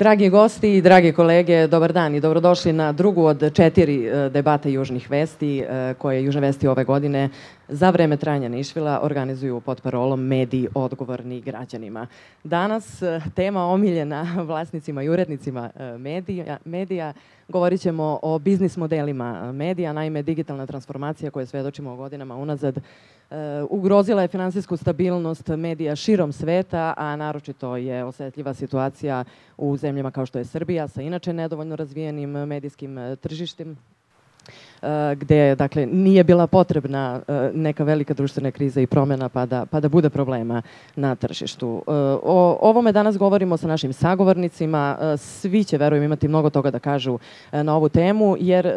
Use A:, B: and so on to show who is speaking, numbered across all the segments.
A: Dragi gosti i dragi kolege, dobar dan i dobrodošli na drugu od 4 debate Južnih vesti koje Južne vesti ove godine za vreme trajanja Nišvila organizuju pod parolom Mediji odgovorni građanima. Danas tema omiljena vlasnicima i urednicima medija. Govorit ćemo o biznis modelima medija. Naime, digitalna transformacija koju svedočimo godinama unazad ugrozila je finansijsku stabilnost medija širom sveta, a naročito je osetljiva situacija u zemljama kao što je Srbija sa inače nedovoljno razvijenim medijskim tržištem, gde dakle, nije bila potrebna neka velika društvena kriza i promjena pa da bude problema na tržištu. O ovome danas govorimo sa našim sagovornicima. Svi će, verujem, imati mnogo toga da kažu na ovu temu, jer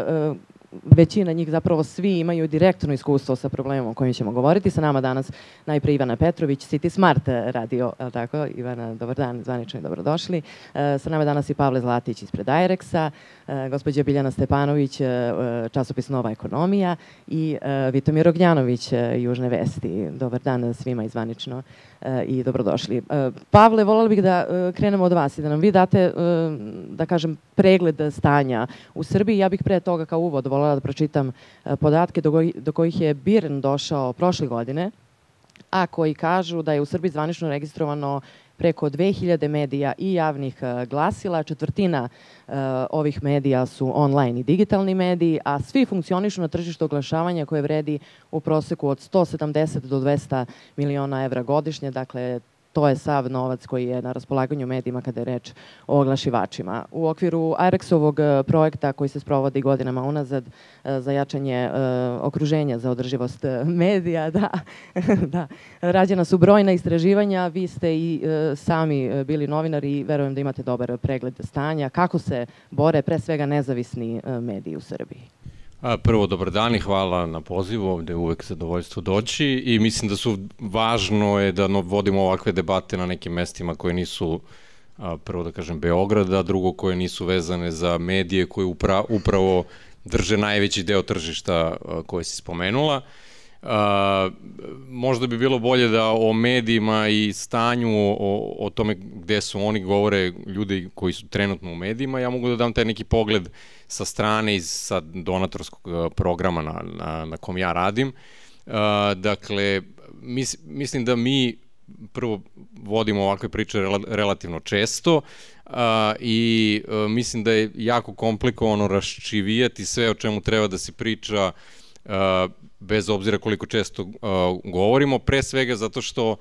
A: većina njih, zapravo svi, imaju direktno iskustvo sa problemom o kojem ćemo govoriti. Sa nama danas najpre Ivana Petrović, City Smart radio, tako? Ivana, dobar dan, zvanično i dobrodošli. Sa nama danas i Pavle Zlatić ispred Airexa, gospođa Biljana Stepanović, časopis Nova ekonomija i Vitomir Ognjanović, Južne vesti. Dobar dan svima i zvanično i dobrodošli. Pavle, voljela bih da krenemo od vas i da nam vi date, da kažem, pregled stanja u Srbiji. Ja bih pre toga kao uvod voljela da pročitam podatke do kojih je BIRN došao prošle godine, a koji kažu da je u Srbiji zvanično registrovano preko 2000 medija i javnih glasila. Četvrtina ovih medija su online i digitalni mediji, a svi funkcionišu na tržištu oglašavanja koje vredi u proseku od 170 do 200 miliona evra godišnje. Dakle, to je sav novac koji je na raspolaganju medijima kada je reč o oglašivačima. U okviru Airexovog projekta koji se sprovodi godinama unazad za jačanje okruženja za održivost medija, da, rađena su brojna istraživanja, vi ste i sami bili novinari i verujem da imate dobar pregled stanja. Kako se bore pre svega nezavisni mediji u Srbiji?
B: Prvo, dobar dan i hvala na pozivu, ovde je uvek zadovoljstvo doći i mislim da su važno je da vodimo ovakve debate na nekim mestima koje nisu, prvo da kažem, Beograda, drugo koje nisu vezane za medije koje upravo drže najveći deo tržišta koje si spomenula. Možda bi bilo bolje da o medijima i stanju, o tome gde su oni, govore ljudi koji su trenutno u medijima. Ja mogu da dam taj neki pogled sa strane iz donatorskog programa na kom ja radim. Dakle, mislim da mi prvo vodimo ovakve priče relativno često i mislim da je jako komplikovano raščivijati sve o čemu treba da se priča bez obzira koliko često govorimo, pre svega zato što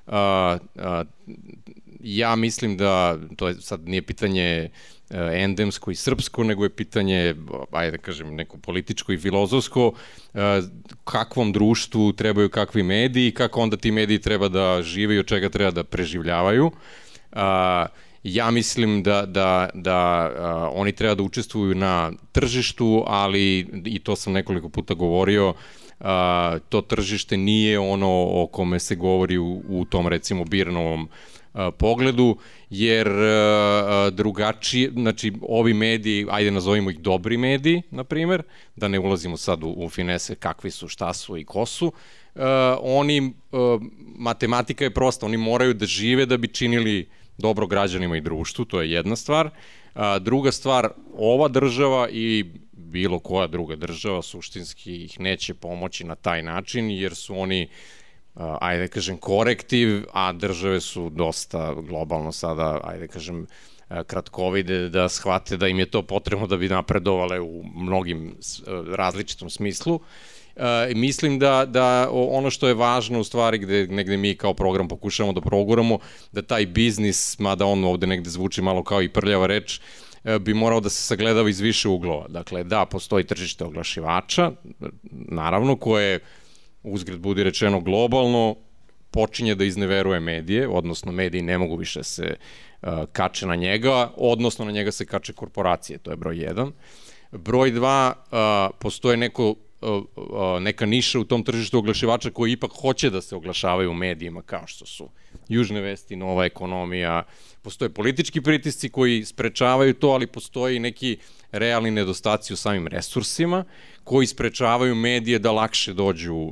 B: ja mislim da, to je sad nije pitanje endemsko i srpsko, nego je pitanje, ajde da kažem, neko političko i filozofsko, kakvom društvu trebaju kakvi mediji, kako onda ti mediji treba da žive i od čega treba da preživljavaju. Ja mislim da oni treba da učestvuju na tržištu, ali, i to sam nekoliko puta govorio, to tržište nije ono o kome se govori u tom, recimo, BIRN-ovom pogledu, jer drugačije, znači, ovi mediji, ajde nazovimo ih dobri mediji, na primer, da ne ulazimo sad u finese kakvi su, šta su i ko su, oni, matematika je prosta, oni moraju da žive da bi činili dobro građanima i društvu, to je jedna stvar. Druga stvar, ova država i bilo koja druga država suštinski ih neće pomoći na taj način, jer su oni, ajde da kažem, korektiv, a države su dosta globalno sada, ajde da kažem, kratkovide, da shvate da im je to potrebno da bi napredovale u mnogim različitom smislu. Mislim da ono što je važno u stvari gde negde mi kao program pokušamo da proguramo, da taj biznis, mada on ovde negde zvuči malo kao i prljava reč, bi morao da se sagledava iz više uglova. Dakle, da, postoji tržište oglašivača, naravno, koje, uzgred budi rečeno, globalno počinje da izneveruje medije, odnosno mediji ne mogu više se kače na njega, odnosno na njega se kače korporacije, to je broj 1. Broj 2, postoje neka niša u tom tržištu oglašivača koji ipak hoće da se oglašavaju u medijima, kao što su Južne vesti, Nova ekonomija. Postoje politički pritisci koji sprečavaju to, ali postoji neki realni nedostaci u samim resursima, koji sprečavaju medije da lakše dođu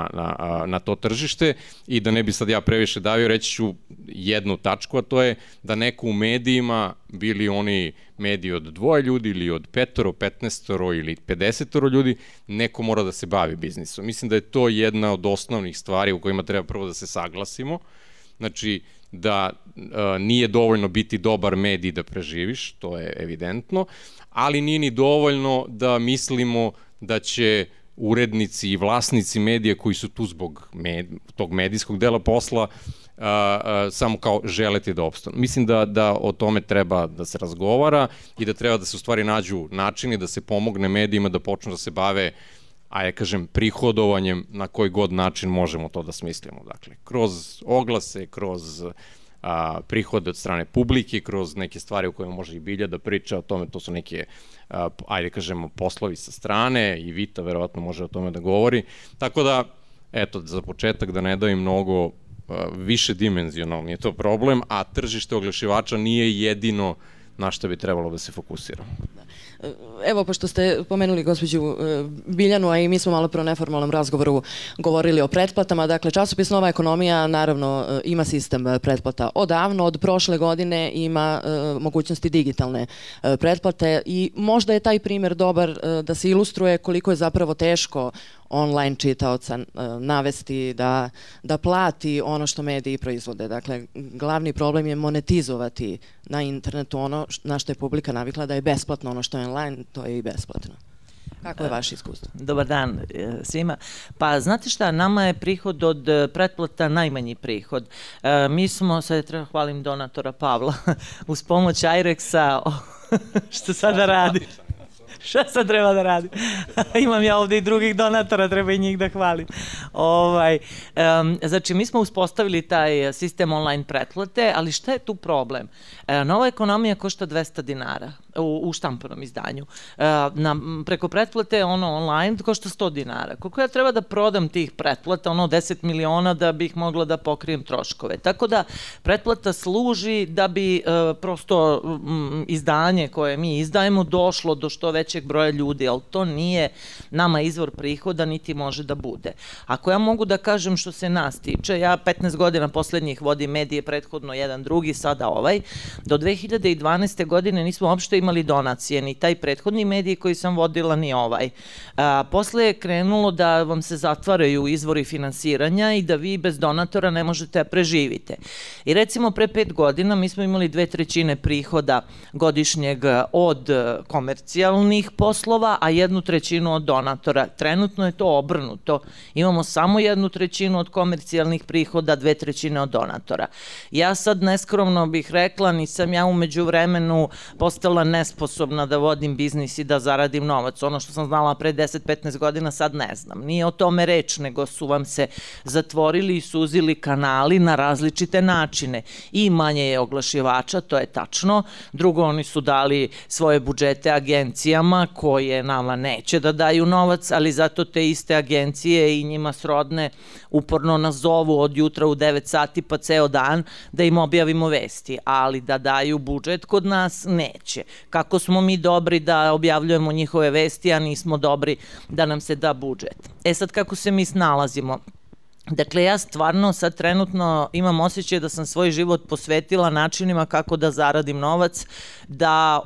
B: na to tržište i da ne bi sad ja previše davio, reći ću jednu tačku, a to je da neko u medijima, bili oni mediji od 2 ljudi ili od 5, 15 ili 50 ljudi, neko mora da se bavi biznisom. Mislim da je to jedna od osnovnih stvari u kojima treba prvo da se saglasimo. Znači, da nije dovoljno biti dobar medij da preživiš, to je evidentno, ali nije ni dovoljno da mislimo da će urednici i vlasnici medija koji su tu zbog tog medijskog dela posla samo kao želeti da opstanu. Mislim da o tome treba da se razgovara i da treba da se u stvari nađu načini da se pomogne medijima da počnu da se bave, a ja kažem, prihodovanjem na koji god način možemo to da smislimo. Dakle, kroz oglase, kroz prihode od strane publike, kroz neke stvari u kojima može i Bilja da priča o tome, to su neke, ajde kažemo, poslovi sa strane, i Vita verovatno može o tome da govori. Tako da, eto, za početak da ne davim mnogo više dimenzionalno je to problem, a tržište oglašivača nije jedino na što bi trebalo da se fokusiramo.
A: Evo, pošto ste pomenuli gospođu Biljanu, a i mi smo malo pre o neformalnom razgovoru govorili o pretplatama, dakle, časopis Nova ekonomija naravno ima sistem pretplata odavno, od prošle godine ima mogućnosti digitalne pretplate i možda je taj primer dobar da se ilustruje koliko je zapravo teško online čitaoca navesti da plati ono što mediji proizvode. Dakle, glavni problem je monetizovati na internetu ono na što je publika navikla da je besplatno, ono što je online, to je i besplatno. Kako je vaše iskustvo?
C: Dobar dan svima. Pa znate šta, nama je prihod od pretplata najmanji prihod. Mi smo, sad treba hvalim donatora Pavla, uz pomoć Irexa, što sada radi? Šta sad treba da radim? Imam ja ovde i drugih donatora, treba i njih da hvalim. Znači, mi smo uspostavili taj sistem online pretplate, ali šta je tu problem? Nova ekonomija košta 200 dinara u štampanom izdanju. Preko pretplate, online, košta 100 dinara. Koliko ja treba da prodam tih pretplata, 10 miliona da bih mogla da pokrijem troškove. Tako da, pretplata služi da bi prosto izdanje koje mi izdajemo došlo do što većeg broja ljudi, ali to nije nama izvor prihoda, niti može da bude. Ako ja mogu da kažem što se nas tiče, ja 15 godina poslednjih vodim medije, prethodno jedan drugi, sada ovaj, do 2012. godine nismo uopšte imali donacije, ni taj prethodni medij koji sam vodila, ni ovaj. Posle je krenulo da vam se zatvaraju izvori finansiranja i da vi bez donatora ne možete da preživite. I recimo pre 5 godina mi smo imali 2/3 prihoda godišnjeg od komercijalnih poslova, a 1/3 od donatora. Trenutno je to obrnuto. Imamo samo 1/3 od komercijalnih prihoda, 2/3 od donatora. Ja sad neskromno bih rekla, nisam ja umeđu vremenu postala nesposobna da vodim biznis i da zaradim novac. Ono što sam znala pre 10-15 godina sad ne znam. Nije o tome reč, nego su vam se zatvorili i suzili kanali na različite načine. I manje je oglašivača, to je tačno. Drugo, oni su dali svoje budžete agencijama koje nama neće da daju novac, ali zato te iste agencije i njima srodne uporno nas zovu od jutra u 9 sati pa ceo dan da im objavimo vesti, ali da daju budžet kod nas neće. Kako smo mi dobri da objavljujemo njihove vesti, a nismo dobri da nam se da budžet. Sad kako se mi snalazimo? Dakle, ja stvarno sad trenutno imam osjećaj da sam svoj život posvetila načinima kako da zaradim novac, da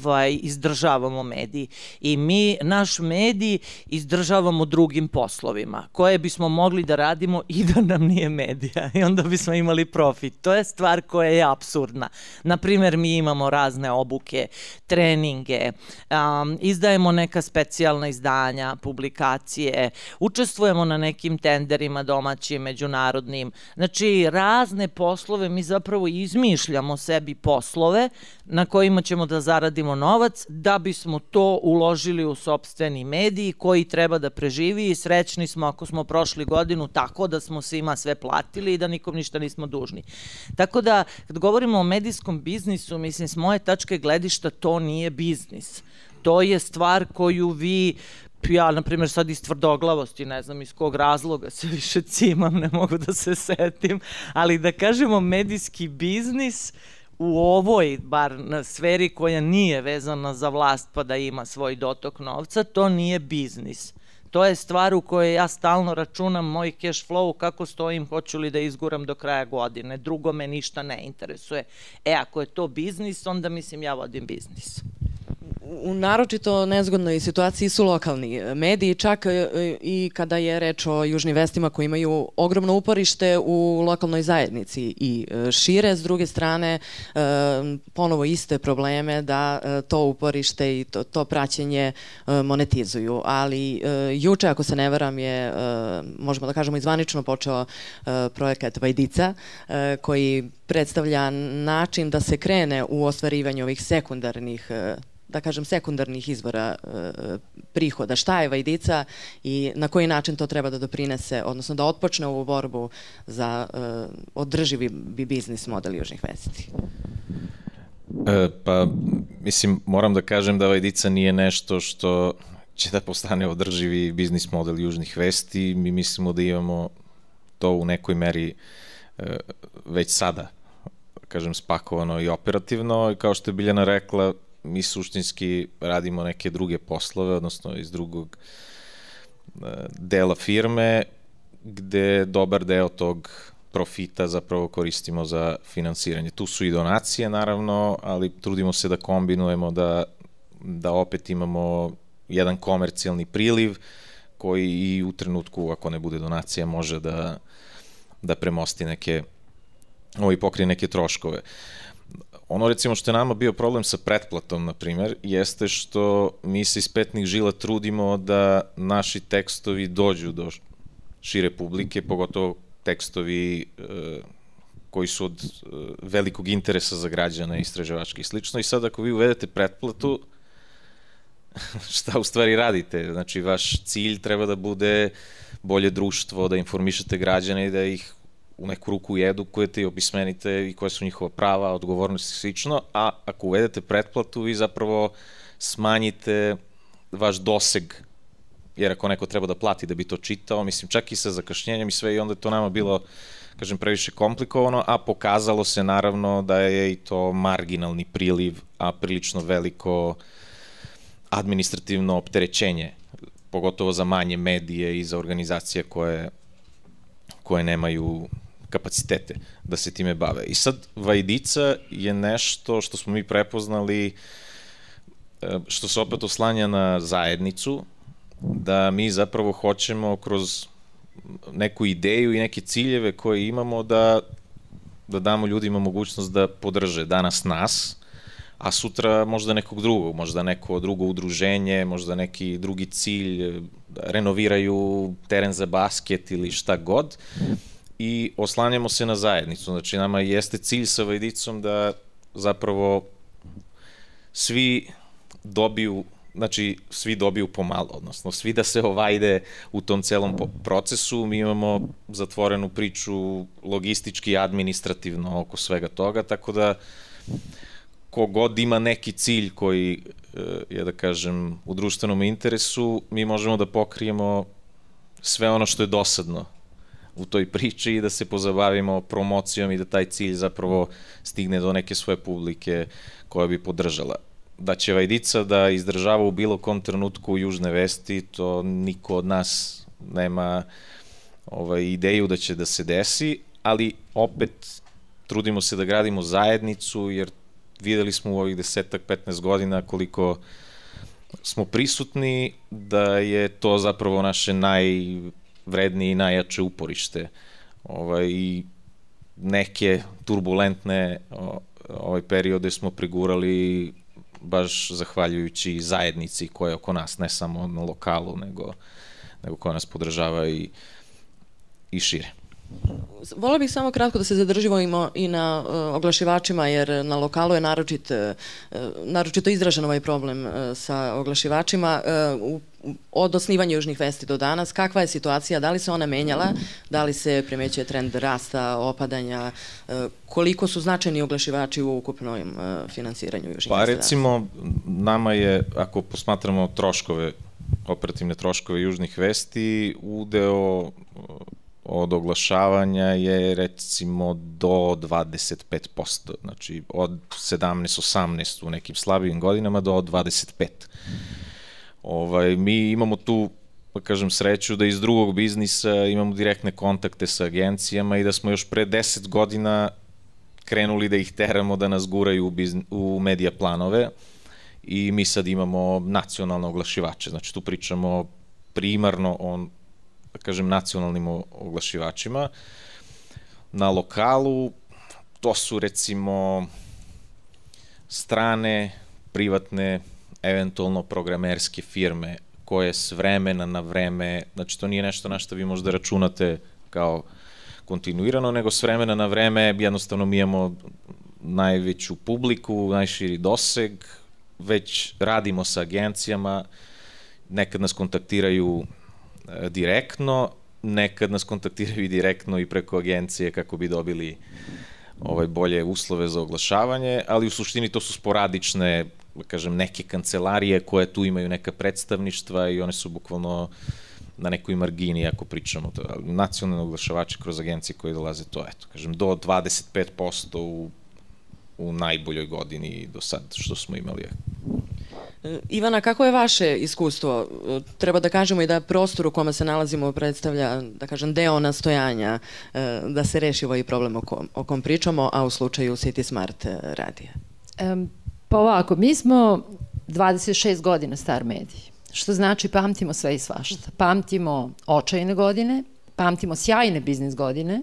C: izdržavamo medij. I mi naš medij izdržavamo drugim poslovima, koje bismo mogli da radimo i da nam nije medija. I onda bismo imali profit. To je stvar koja je apsurdna. Naprimer, mi imamo razne obuke, treninge, izdajemo neka specijalna izdanja, publikacije, učestvujemo na nekim tenderima domaćim, međunarodnim. Znači, razne poslove, mi zapravo izmišljamo sebi poslove na kojima ćemo da zaradimo novac, da bismo to uložili u sopstveni mediji koji treba da preživi i srećni smo ako smo prošli godinu tako da smo svima sve platili i da nikom ništa nismo dužni. Tako da, kad govorimo o medijskom biznisu, mislim, s moje tačke gledišta, to nije biznis. To je stvar koju vi ja, na primjer, sad iz tvrdoglavosti, ne znam iz kog razloga se više cimam, ne mogu da se setim, ali da kažemo medijski biznis u ovoj, bar na sferi koja nije vezana za vlast pa da ima svoj dotok novca, to nije biznis. To je stvar u kojoj ja stalno računam moj cash flow, kako stojim, hoću li da izguram do kraja godine. Drugo me ništa ne interesuje. Ako je to biznis, onda mislim ja vodim biznis.
A: U naročito nezgodnoj situaciji su lokalni mediji, čak i kada je reč o južnim vestima koji imaju ogromno uporište u lokalnoj zajednici i šire. S druge strane, ponovo iste probleme da to uporište i to praćenje monetizuju. Ali juče, ako se ne varam, je, možemo da kažemo, izvanično počeo projekat Vajdica, koji predstavlja način da se krene u ostvarivanju ovih sekundarnih izvora prihoda. Šta je Vajdica i na koji način to treba da doprinese, odnosno da otpočne ovu borbu za održivi biznis model južnih vesti?
D: Pa, mislim, moram da kažem da Vajdica nije nešto što će da postane održivi biznis model južnih vesti. Mi mislimo da imamo to u nekoj meri već sada, kažem, spakovano i operativno. I kao što je Biljana rekla, mi suštinski radimo neke druge poslove, odnosno iz drugog dela firme, gde dobar deo tog profita zapravo koristimo za finansiranje. Tu su i donacije, naravno, ali trudimo se da kombinujemo, da opet imamo jedan komercijalni priliv koji i u trenutku, ako ne bude donacija, može da premosti i pokrije neke troškove. Ono, recimo, što je nama bio problem sa pretplatom, na primer, jeste što mi se iz petnih žila trudimo da naši tekstovi dođu do šire publike, pogotovo tekstovi koji su od velikog interesa za građane, istraživački i slično. I sad, ako vi uvedete pretplatu, šta u stvari radite? Znači, vaš cilj treba da bude bolje društvo, da informišete građane i da ih u neku ruku edukujete i opismenite i koje su njihova prava, odgovornosti i slično, a ako uvedete pretplatu, vi zapravo smanjite vaš doseg, jer ako neko treba da plati da bi to čitao, mislim, čak i sa zakašnjenjem i sve, i onda je to nama bilo, kažem, previše komplikovano, a pokazalo se naravno da je i to marginalni priliv, a prilično veliko administrativno opterećenje, pogotovo za manje medije i za organizacije koje nemaju kapacitete da se time bave. I sad, Vajdica je nešto što smo mi prepoznali, što se opet oslanja na zajednicu, da mi zapravo hoćemo kroz neku ideju i neke ciljeve koje imamo da damo ljudima mogućnost da podrže danas nas, a sutra možda nekog drugog, možda neko drugo udruženje, možda neki drugi cilj, da renoviraju teren za basket ili šta god, i oslanjamo se na zajednicu. Znači, nama jeste cilj sa Vajdicom da zapravo svi dobiju pomalo, odnosno svi da se ovajde u tom celom procesu. Mi imamo zatvorenu priču logistički i administrativno oko svega toga, tako da kogod ima neki cilj koji je, da kažem, u društvenom interesu, mi možemo da pokrijemo sve ono što je dosadno u toj priči i da se pozabavimo promocijom i da taj cilj zapravo stigne do neke svoje publike koja bi podržala. Da će Vajdica da izdržava u bilo kom trenutku južne vesti, to niko od nas nema ideju da će da se desi, ali opet trudimo se da gradimo zajednicu, jer videli smo u ovih 10-15 godina koliko smo prisutni, da je to zapravo naše najvrednije i najjače uporište. I neke turbulentne periode smo pregurali baš zahvaljujući zajednici koja je oko nas, ne samo na lokalu, nego koja nas podržava i šire.
A: Vola bih samo kratko da se zadržimo i na oglašivačima, jer na lokalu je naročito izražen ovaj problem sa oglašivačima. Od osnivanja južnih vesti do danas, kakva je situacija, da li se ona menjala, da li se primećuje trend rasta, opadanja, koliko su značajni oglašivači u ukupnom finansiranju južnih vesti?
D: Pa recimo, nama je, ako posmatramo troškove, operativne troškove južnih vesti, udeo od oglašavanja je recimo do 25%, znači od 17-18 u nekim slabijim godinama do 25%. Mi imamo tu, pa kažem, sreću da iz drugog biznisa imamo direktne kontakte sa agencijama i da smo još pre 10 godina krenuli da ih teramo da nas guraju u medija planove i mi sad imamo nacionalne oglašivače, znači tu pričamo primarno o, da kažem, nacionalnim oglašivačima. Na lokalu to su recimo strane, privatne, eventualno programerske firme koje s vremena na vreme, znači to nije nešto na što vi možda računate kao kontinuirano, nego s vremena na vreme jednostavno mi imamo najveću publiku, najširi doseg, već radimo sa agencijama, nekad nas kontaktiraju direktno, nekad nas kontaktiraju i direktno i preko agencije kako bi dobili bolje uslove za oglašavanje, ali u suštini to su sporadične, da kažem, neke kancelarije koje tu imaju neka predstavništva i one su bukvalno na nekoj margini ako pričamo. Nacionalni oglašavači kroz agencije koje dolaze to, eto, kažem, do 25% u najboljoj godini do sad što smo imali.
A: Ivana, kako je vaše iskustvo? Treba da kažemo i da prostor u kome se nalazimo predstavlja, da kažem, deo nastojanja da se reši ovaj problem o kom pričamo, a u slučaju City Smart radija.
E: Pa ovako, mi smo 26 godina star medij, što znači pamtimo sve i svašta. Pamtimo očajne godine, pamtimo sjajne biznis godine,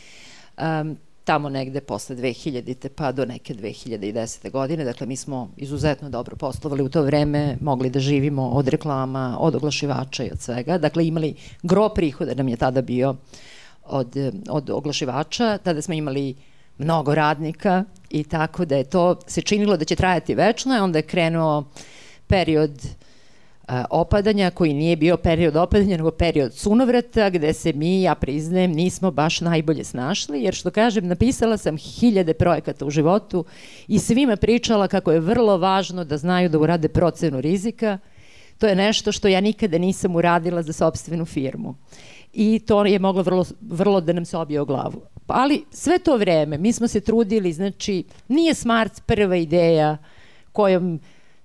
E: tamo negde posle 2000. pa do neke 2010. godine. Dakle, mi smo izuzetno dobro poslovali u to vreme, mogli da živimo od reklama, od oglašivača i od svega. Dakle, imali gro prihoda nam je tada bio od oglašivača. Tada smo imali mnogo radnika i tako da je to se činilo da će trajati večno, a onda je krenuo period opadanja, koji nije bio period opadanja, nego period sunovrata, gde se mi, ja priznajem, nismo baš najbolje snašli, jer što kažem, napisala sam 1000 projekata u životu i svima pričala kako je vrlo važno da znaju da urade procenu rizika. To je nešto što ja nikada nisam uradila za sopstvenu firmu. I to je moglo vrlo da nam se obije o glavu. Ali sve to vreme mi smo se trudili, znači nije Smart prva ideja kojom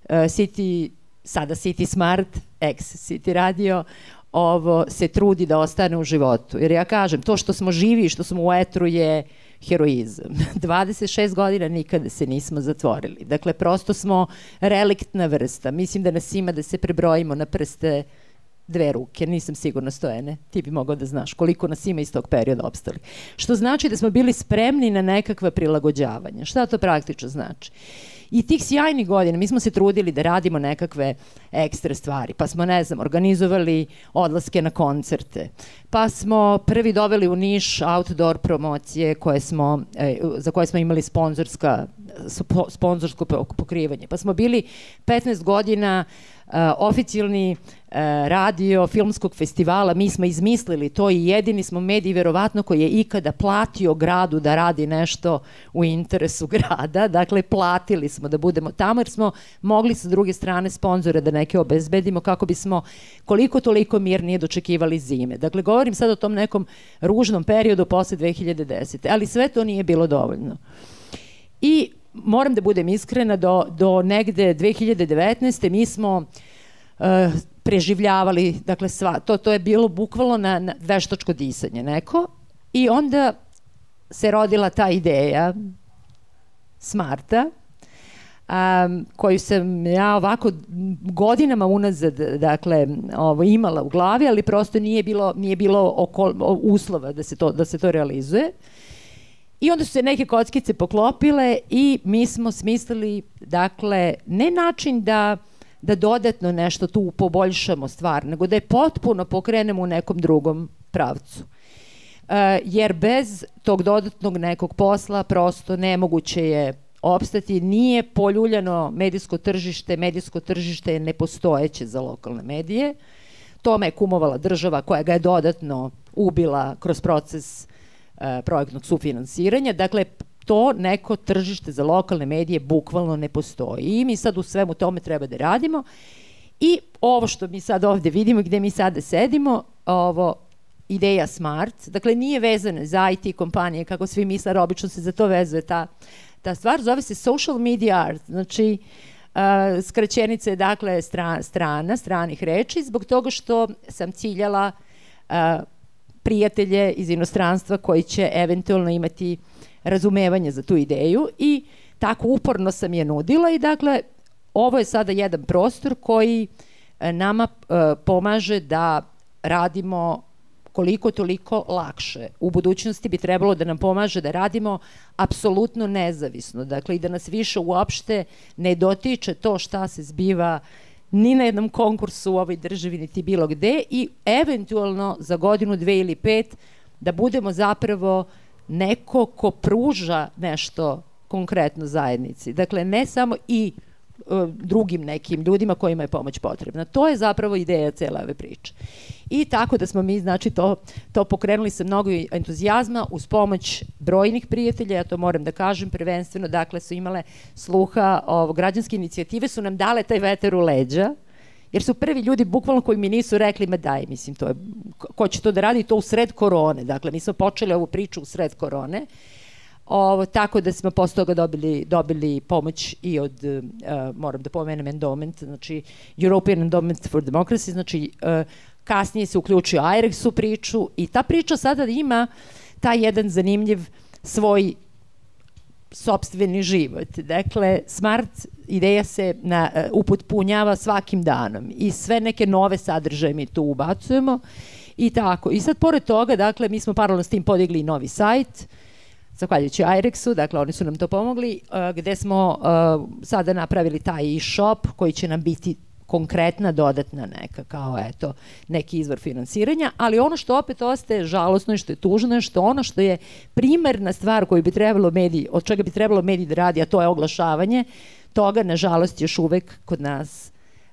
E: sada City Smart, ex-City Radio, se trudi da ostane u životu. Jer ja kažem, to što smo živi i što smo u etru je heroizam. 26 godina nikada se nismo zatvorili. Dakle, prosto smo reliktna vrsta. Mislim da nas ima da se prebrojimo na prste 2 ruke, nisam sigurna, Stojane, ti bi mogao da znaš koliko nas ima iz tog perioda opstali. Što znači da smo bili spremni na nekakva prilagođavanja. Šta to praktično znači? I tih sjajnih godina mi smo se trudili da radimo nekakve ekstra stvari, pa smo, ne znam, organizovali odlaske na koncerte, pa smo prvi doveli u Niš outdoor promocije za koje smo imali sponzorsko pokrivanje, pa smo bili 15 godina oficijalni radio filmskog festivala, mi smo izmislili to i jedini smo mediji verovatno koji je ikada platio gradu da radi nešto u interesu grada, dakle platili smo da budemo tamo jer smo mogli sa druge strane sponzore da neke obezbedimo kako bismo koliko toliko mirnije dočekivali zime. Dakle, govorim sad o tom nekom ružnom periodu posle 2010. Ali sve to nije bilo dovoljno. I moram da budem iskrena, do negde 2019. mi smo preživljavali, dakle to je bilo bukvalno na veštačko disanje neko i onda se rodila ta ideja Smarta, koju sam ja ovako godinama unazad, dakle, imala u glavi, ali prosto nije bilo uslova da se to realizuje. I onda su se neke kockice poklopile i mi smo smislili, dakle, ne način da dodatno nešto tu poboljšamo stvar, nego da je potpuno pokrenemo u nekom drugom pravcu. Jer bez tog dodatnog nekog posla prosto nemoguće je opstati. Nije poljuljano medijsko tržište je nepostojeće za lokalne medije. Tome je kumovala država koja ga je dodatno ubila kroz proces projektnog sufinansiranja. Dakle, to neko tržište za lokalne medije bukvalno ne postoji. I mi sad u svemu tome treba da radimo. I ovo što mi sad ovde vidimo, gde mi sada sedimo, ideja Smart, dakle nije vezana za IT kompanije, kako svi misle, obično se za to vezuje ta stvar, zove se social media art, znači skraćenica je dakle stranih reči, zbog toga što sam ciljala prijatelje iz inostranstva koji će eventualno imati razumevanje za tu ideju i tako uporno sam je nudila i dakle ovo je sada jedan prostor koji nama pomaže da radimo koliko toliko lakše. U budućnosti bi trebalo da nam pomaže da radimo apsolutno nezavisno, dakle i da nas više uopšte ne dotiče to šta se zbiva ni na jednom konkursu u ovoj državi niti bilo gde i eventualno za godinu, 2 ili 5 da budemo zapravo neko ko pruža nešto konkretno zajednici. Dakle, ne samo i drugim nekim ljudima kojima je pomoć potrebna. To je zapravo ideja cele ove priče. I tako da smo mi, znači, to pokrenuli sa mnogo entuzijazma uz pomoć brojnih prijatelja, ja to moram da kažem, prvenstveno, dakle, su imale sluha, građanske inicijative su nam dale taj veter u leđa, jer su prvi ljudi bukvalno koji mi nisu rekli, ma daj, mislim, to je, ko će to da radi, to u sred korone, dakle, mi smo počeli ovu priču u sred korone, tako da smo posle toga dobili pomoć i od, moram da pomenem, Endowment, znači European Endowment for Democracy, znači kasnije se uključio IREX u priču i ta priča sada ima taj jedan zanimljiv svoj sopstveni život. Dakle, Smart ideja se upotpunjava svakim danom i sve neke nove sadržaje mi tu ubacujemo i tako. I sad, pored toga, dakle, mi smo paralelno s tim podigli novi sajt, zahvaljujući IREX-u, dakle oni su nam to pomogli, gde smo sada napravili taj e-shop koji će nam biti konkretna dodatna neka, kao eto, neki izvor finansiranja, ali ono što opet ostaje žalosno i što je tužno je što ono što je primarna stvar koju bi trebalo mediji, od čega bi trebalo mediji da radi, a to je oglašavanje, toga nažalost još uvek kod nas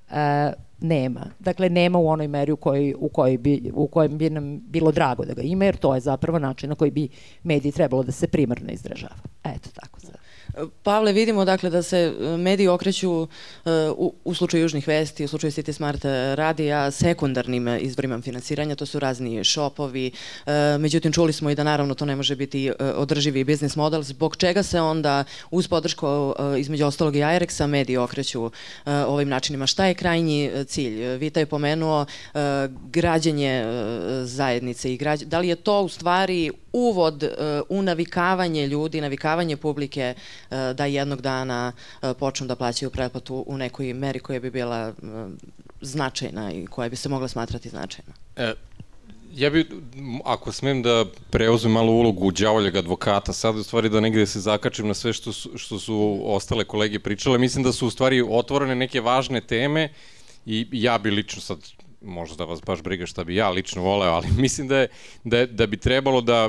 E: nema. Dakle, nema u onoj meri u kojem bi nam bilo drago da ga ima, jer to je zapravo način na koji bi mediji trebalo da se primarno izražava. Eto, tako sad.
A: Pavle, vidimo dakle da se mediji okreću u slučaju Južnih vesti, u slučaju City Smart radija sekundarnim izvorima finansiranja, to su razni šopovi, međutim čuli smo i da naravno to ne može biti održivi biznis model, zbog čega se onda uz podršku između ostalog i IREX-a mediji okreću ovim načinima. Šta je krajnji cilj? Vita je pomenuo građenje zajednice i da li je to u stvari uvod u navikavanje ljudi, navikavanje publike da jednog dana počnu da plaćaju pretplatu u nekoj meri koja bi bila značajna i koja bi se mogla smatrati značajna?
B: Ja bih, ako smem da preuzmem malo ulogu đavoljeg advokata, sad u stvari da negde se zakačim na sve što su ostale kolege pričale, mislim da su u stvari otvorene neke važne teme i ja bi lično sad, možda da vas baš briga šta bi ja lično voleo, ali mislim da bi trebalo da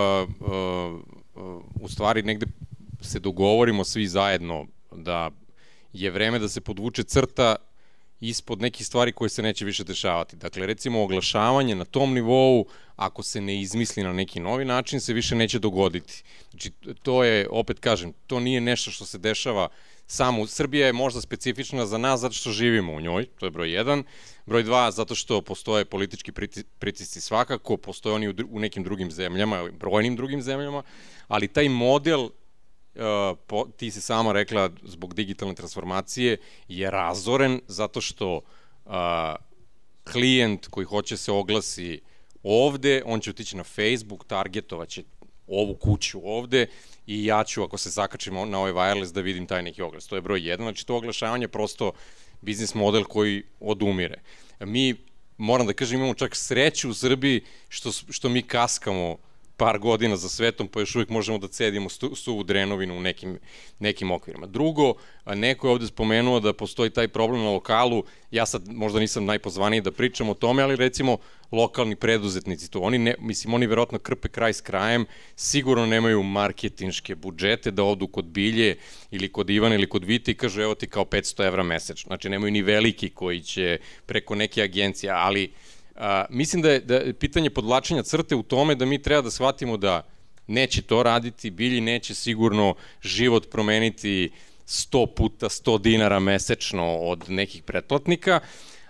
B: u stvari negde se dogovorimo svi zajedno da je vreme da se podvuče crta ispod nekih stvari koje se neće više dešavati. Dakle, recimo oglašavanje na tom nivou, ako se ne izmisli na neki novi način, se više neće dogoditi. Znači, to je, opet kažem, to nije nešto što se dešava samo. Srbija je možda specifična za nas zato što živimo u njoj, to je broj 1. Broj 2, zato što postoje politički pritisci svakako, postoje oni u nekim drugim zemljama, brojnim drugim zemljama, ali taj model, ti si sama rekla, zbog digitalne transformacije je razoren zato što klijent koji hoće se oglasi ovde, on će otići na Facebook, targetovaće ovu kuću ovde i ja ću, ako se zakačim na ovaj wireless, da vidim taj neki oglas. To je broj 1, znači to oglašavanje je prosto biznis model koji odumire. Mi, moram da kažem, imamo čak sreću u Srbiji što mi kaskamo par godina za svetom, pa još uvijek možemo da cedimo suvu drenovinu u nekim okvirima. Drugo, neko je ovde spomenuo da postoji taj problem na lokalu, ja sad možda nisam najpozvaniji da pričam o tome, ali recimo lokalni preduzetnici tu, oni verovatno krpe kraj s krajem, sigurno nemaju marketinške budžete da odu kod Bilje ili kod Ivana ili kod Vite i kažu evo ti kao 500 evra mesečno, znači nemaju ni veliki koji će preko neke agencije, ali mislim da je pitanje podvlačenja crte u tome da mi treba da shvatimo da neće to raditi, Bilji neće sigurno život promeniti 100 puta 100 dinara mesečno od nekih pretplatnika,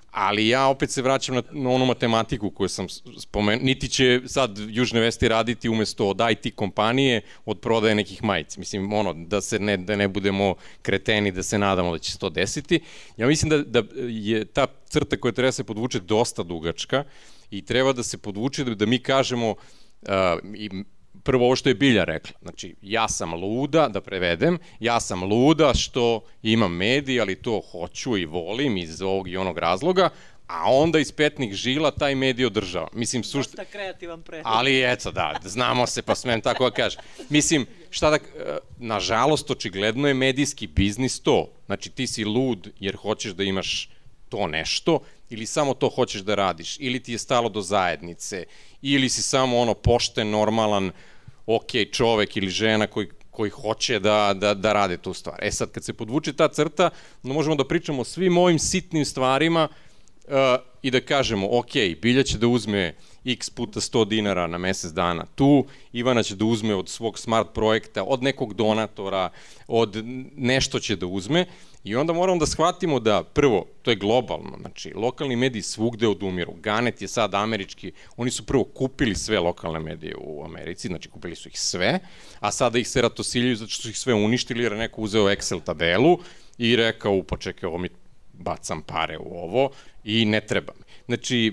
B: Ali ja opet se vraćam na onu matematiku koju sam spomenuo. Niti će sad Južne vesti raditi umesto od IT kompanije od prodaje nekih majica. Mislim, da ne budemo kreteni, da se nadamo da će se to desiti. Ja mislim da je ta crta koja treba se podvuče dosta dugačka i treba da se podvuče da mi kažemo prvo ovo što je Bilja rekla, znači ja sam luda, da prevedem, ja sam luda što imam medij, ali to hoću i volim iz ovog i onog razloga, a onda iz petnih žila taj medij održava. Mislim,
C: dosta kreativan predlog.
B: Ali eto, da, znamo se, pa smem tako da kažem. Mislim, nažalost, očigledno je medijski biznis to. Znači, ti si lud jer hoćeš da imaš to nešto, ili samo to hoćeš da radiš, ili ti je stalo do zajednice, ili si samo pošten, normalan, čovek ili žena koji hoće da rade tu stvar. E sad, kad se podvuče ta crta, možemo da pričamo o svim ovim sitnim stvarima i da kažemo, Bilja će da uzme x puta 100 dinara na mesec dana tu, Ivana će da uzme od svog smart projekta, od nekog donatora, od nešto će da uzme i onda moramo da shvatimo da prvo, to je globalno, znači lokalni mediji svugde odumiru. Ganet je sad američki, oni su prvo kupili sve lokalne medije u Americi, znači kupili su ih sve, a sada ih se ratosiljaju zato što su ih sve uništili jer je neko uzeo Excel tabelu i rekao, pa čekaj, ovo mi bacam pare u ovo i ne treba mi. Znači,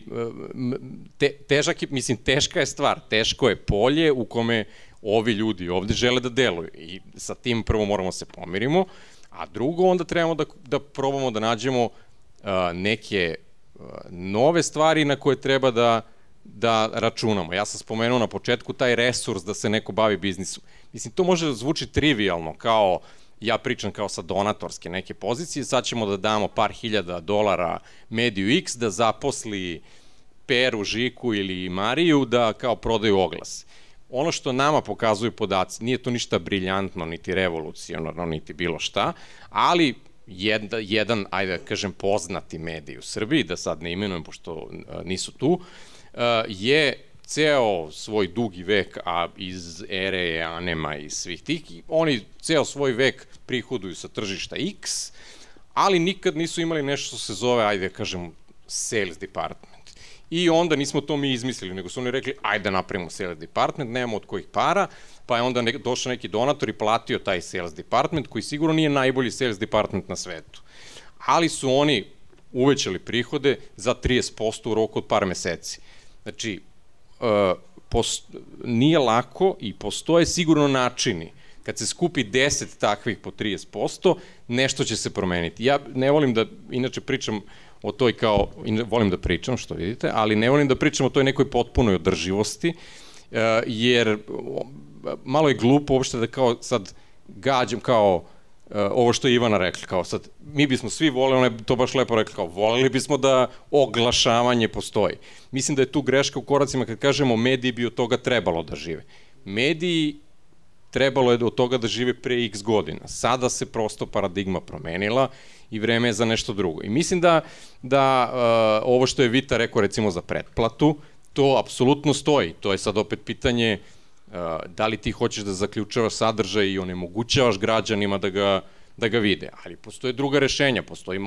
B: teška je stvar, teško je polje u kome ovi ljudi ovde žele da deluju i sa tim prvo moramo se pomirimo, a drugo onda trebamo da probamo da nađemo neke nove stvari na koje treba da računamo. Ja sam spomenuo na početku taj resurs da se neko bavi biznisom. Mislim, to može da zvuči trivialno, kao ja pričam kao sa donatorske neke pozicije, sad ćemo da damo par hiljada dolara mediju X da zaposli Peru, Žiku ili Mariju da kao prodaju oglas. Ono što nama pokazuju podaci, nije to ništa briljantno, niti revolucionarno, niti bilo šta, ali jedan, ajde da kažem, poznati medij u Srbiji, da sad ne imenujem pošto nisu tu, je ceo svoj dugi vek, a iz ere Anema i svih tih, oni ceo svoj vek prihoduju sa tržišta X, ali nikad nisu imali nešto što se zove, ajde da kažem, sales department. I onda nismo to mi izmislili, nego su oni rekli, ajde da napravimo sales department, nemamo od kojih para, pa je onda došao neki donator i platio taj sales department, koji sigurno nije najbolji sales department na svetu. Ali su oni uvećali prihode za 30% u roku od par meseci. Znači, nije lako i postoje sigurno načini. Kad se skupi 10 takvih po 30%, nešto će se promeniti. Ja ne volim da, inače pričam o toj kao, volim da pričam, što vidite, ali ne volim da pričam o toj nekoj potpunoj održivosti, jer malo je glupo uopšte da kao sad gađam kao ovo što je Ivana rekla, kao sad, mi bismo svi voleli, ona je to baš lepo rekla, kao voleli bismo da oglašavanje postoji. Mislim da je tu greška u koracima kad kažemo mediji bi od toga trebalo da žive. Mediji trebalo je od toga da žive pre x godina. Sada se prosto paradigma promenila i vreme je za nešto drugo. I mislim da ovo što je Vita rekao recimo za pretplatu, to apsolutno stoji. To je sad opet pitanje da li ti hoćeš da zaključavaš sadržaj i onemogućavaš građanima da ga vide. Ali postoje druga rešenja, postoji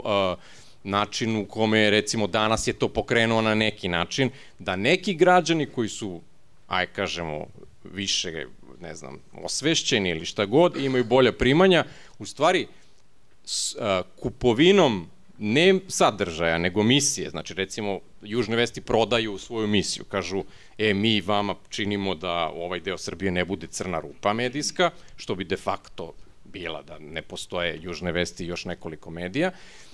B: način u kome recimo danas je to pokrenuo na neki način, da neki građani koji su, ajde kažemo, više, ne znam, osvešćeni ili šta god, imaju bolja primanja, u stvari kupovinom ne sadržaja, nego misije, znači recimo Južne vesti prodaju svoju misiju, kažu, mi vama činimo da ovaj deo Srbije ne bude crna rupa medijska, što bi de facto bila da ne postoje Južne vesti i još nekoliko medija,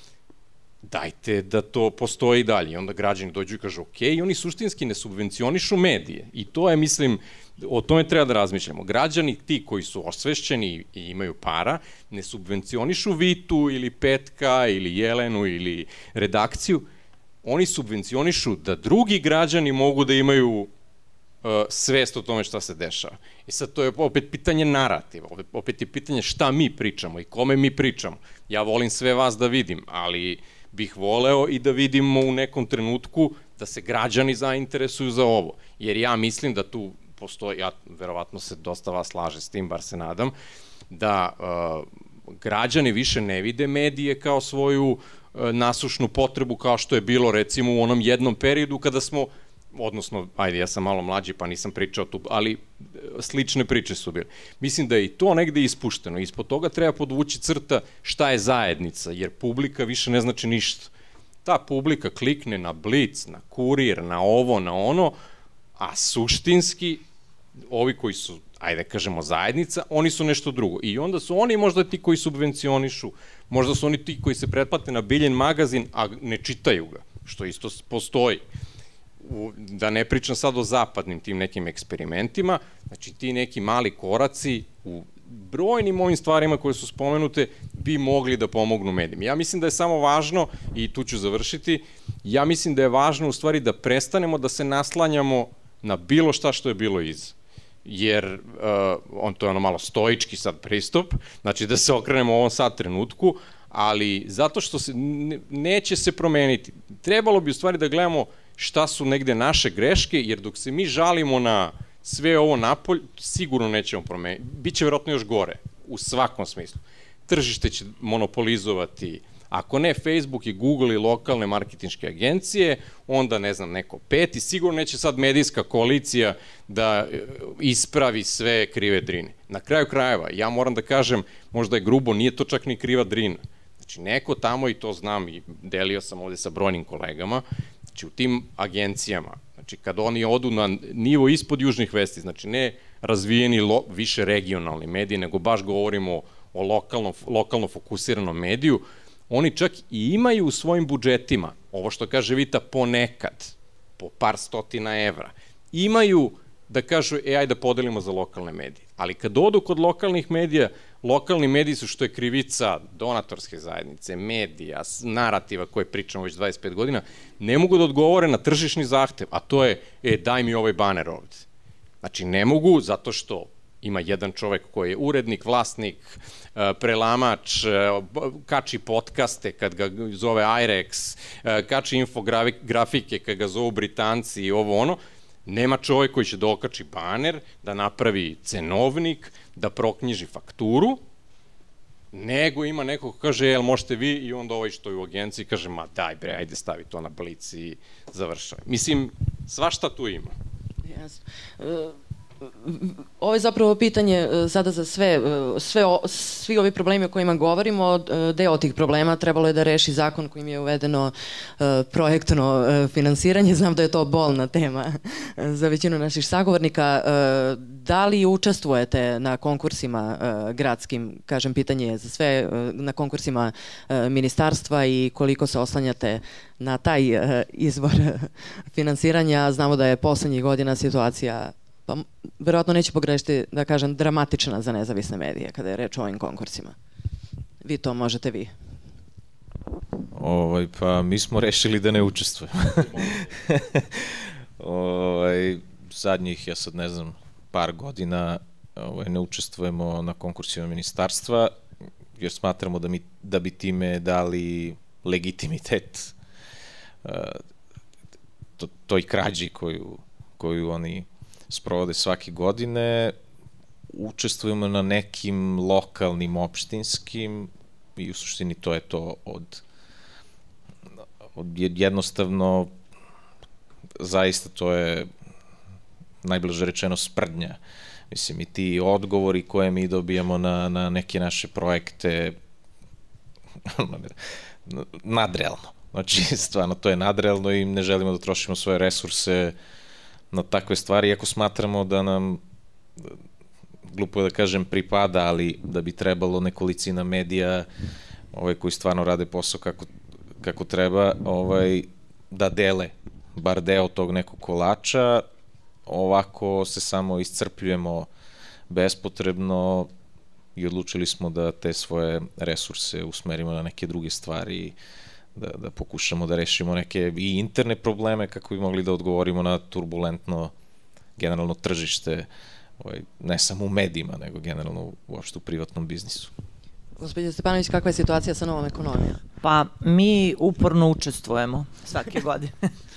B: dajte da to postoji i dalje. I onda građani dođu i kažu, ok, i oni suštinski ne subvencionišu medije. I to je, mislim, o tome treba da razmišljamo. Građani, ti koji su osvešćeni i imaju para, ne subvencionišu Vitu ili Petka ili Jelenu ili redakciju, oni subvencionišu da drugi građani mogu da imaju svest o tome šta se dešava. I sad to je opet pitanje narativa, opet je pitanje šta mi pričamo i kome mi pričamo. Ja volim sve vas da vidim, ali bih voleo i da vidimo u nekom trenutku da se građani zainteresuju za ovo. Jer ja mislim da tu postoji, verovatno se dosta vas slaže s tim, bar se nadam, da građani više ne vide medije kao svoju nasušnu potrebu kao što je bilo recimo u onom jednom periodu kada smo, odnosno, ajde, ja sam malo mlađi pa nisam pričao tu, ali slične priče su bile. Mislim da je i to negde ispušteno. Ispod toga treba podvući crta šta je zajednica, jer publika više ne znači ništa. Ta publika klikne na Blic, na Kurir, na ovo, na ono, a suštinski ovi koji su, ajde kažemo, zajednica, oni su nešto drugo. I onda su oni možda ti koji subvencionišu, možda su oni ti koji se pretplate na Biljen magazin, a ne čitaju ga, što isto postoji. Da ne pričam sad o zapadnim tim nekim eksperimentima, znači ti neki mali koraci u brojnim ovim stvarima koje su spomenute bi mogli da pomognu medijima. Ja mislim da je samo važno, i tu ću završiti, ja mislim da je važno u stvari da prestanemo da se naslanjamo na bilo šta što je bilo iz. Jer to je ono malo stoički sad pristup, znači da se okrenemo u ovom sad trenutku, ali zato što neće se promeniti. Trebalo bi u stvari da gledamo šta su negde naše greške, jer dok se mi žalimo na sve ovo napolj, sigurno nećemo promeniti. Biće verovatno još gore, u svakom smislu. Tržište će monopolizovati, ako ne Facebook i Google i lokalne marketinške agencije, onda ne znam, neko peti, sigurno neće sad medijska koalicija da ispravi sve krive drine. Na kraju krajeva, ja moram da kažem, možda je grubo, nije to čak ni kriva drina. Znači, neko tamo, i to znam, i delio sam ovde sa brojnim kolegama, znači u tim agencijama, znači kad oni odu na nivo ispod južnih vesti, znači ne razvijeni više regionalni mediji, nego baš govorimo o lokalno fokusiranom mediju, oni čak i imaju u svojim budžetima, ovo što kaže Vita, ponekad, po par stotina evra, imaju da kažu, ajde da podelimo za lokalne medije. Ali kad odu kod lokalnih medija, lokalni mediji su, što je krivica donatorske zajednice, medija, narativa koje pričamo već 25 godina, ne mogu da odgovore na tržišni zahtev, a to je, daj mi ovaj baner ovde. Znači, ne mogu, zato što ima jedan čovek koji je urednik, vlasnik, prelamač, kači podcaste kad ga zove IREX, kači infografike kad ga zovu Britanci i ovo ono. Nema čovek koji će da okači baner, da napravi cenovnik, da proknjiži fakturu, nego ima neko ko kaže, jel možete vi, i onda ovaj što je u agenciji kaže, ma daj bre, ajde stavi to na Blic i završaj. Mislim, svašta tu ima.
A: Jasno. Ovo je zapravo pitanje sada za svi ovi problemi o kojima govorimo. Deo tih problema trebalo je da reši zakon kojim je uvedeno projektno finansiranje. Znam da je to bolna tema za većinu naših sagovornika. Da li učestvujete na konkursima gradskim, kažem, pitanje je za sve, na konkursima ministarstva, i koliko se oslanjate na taj izvor finansiranja? Znamo da je poslednjih godina situacija, pa verovatno neće pogrešiti da kažem, dramatična za nezavisne medije kada je reč o ovim konkursima. Vi to možete vi.
D: Pa mi smo rešili da ne učestvujemo. Zadnjih, ja sad ne znam, par godina ne učestvujemo na konkursima ministarstva, jer smatramo da bi time dali legitimitet toj krađi koju oni sprovode svake godine. Učestvujemo na nekim lokalnim, opštinskim, i u suštini to je to od jednostavno, zaista to je najbliže rečeno sprdnja. Mislim, i ti odgovori koje mi dobijamo na neke naše projekte, nadrealno. Znači, stvarno, to je nadrealno i ne želimo da trošimo svoje resurse na takve stvari, iako smatramo da nam, glupo je da kažem, pripada, ali da bi trebalo nekolicina medija koji stvarno rade posao kako treba, da dele bar deo tog nekog kolača. Ovako se samo iscrpljujemo bespotrebno i odlučili smo da te svoje resurse usmerimo na neke druge stvari, da pokušamo da rešimo neke i interne probleme kako bi mogli da odgovorimo na turbulentno generalno tržište, ne samo u medijima, nego generalno uopšte u privatnom biznisu.
A: Gospodin Stepanović, kakva je situacija sa novom ekonomijom?
C: Pa mi uporno učestvujemo svake godine.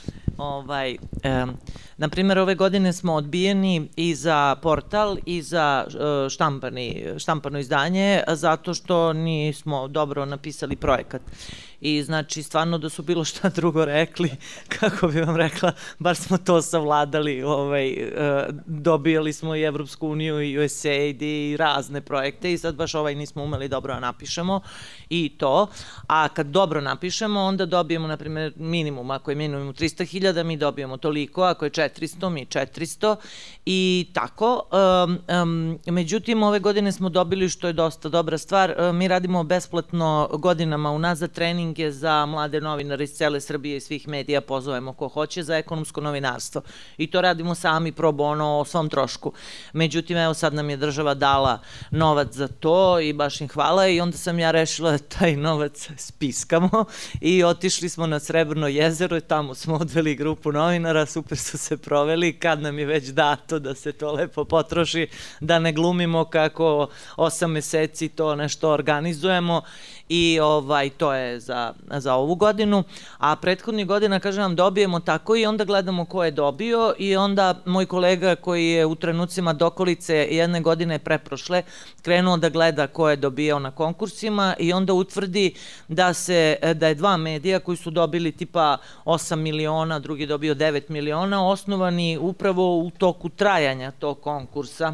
C: Naprimjer, ove godine smo odbijeni i za portal i za štampano izdanje, zato što nismo dobro napisali projekat. i znači stvarno da su bilo šta drugo rekli, kako bi vam rekla, bar smo to savladali, dobijali smo i Evropsku uniju i USAID i razne projekte i sad baš nismo umeli dobro da napišemo i to, a kad dobro napišemo onda dobijemo, na primjer, minimum, ako je minimum 300.000 mi dobijemo toliko, ako je 400 mi 400 i tako. Međutim, ove godine smo dobili, što je dosta dobra stvar, mi radimo besplatno godinama unazad treninge za mlade novinare iz cele Srbije i svih medija, pozovemo ko hoće za ekonomsko novinarstvo i to radimo sami pro bono o svom trošku. Međutim, evo sad nam je država dala novac za to i baš im hvala i onda sam ja rešila da taj novac spiskamo i otišli smo na Srebrno jezero i tamo smo odveli grupu novinara, super su se proveli, kad nam je već dato da se to lepo potroši, da ne glumimo kako 8 meseci to nešto organizujemo i to je za ovu godinu, a prethodnih godina, kažem vam, dobijemo tako i onda gledamo ko je dobio i onda moj kolega koji je u trenucima dokolice jedne godine preprošle krenuo da gleda ko je dobijao na konkursima i onda utvrdi da je 2 medija koji su dobili tipa 8 miliona, drugi dobio 9 miliona, osnovani upravo u toku trajanja tog konkursa.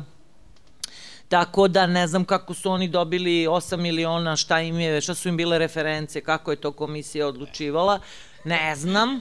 C: Tako da ne znam kako su oni dobili 8 miliona, šta su im bile reference, kako je to komisija odlučivala, ne znam.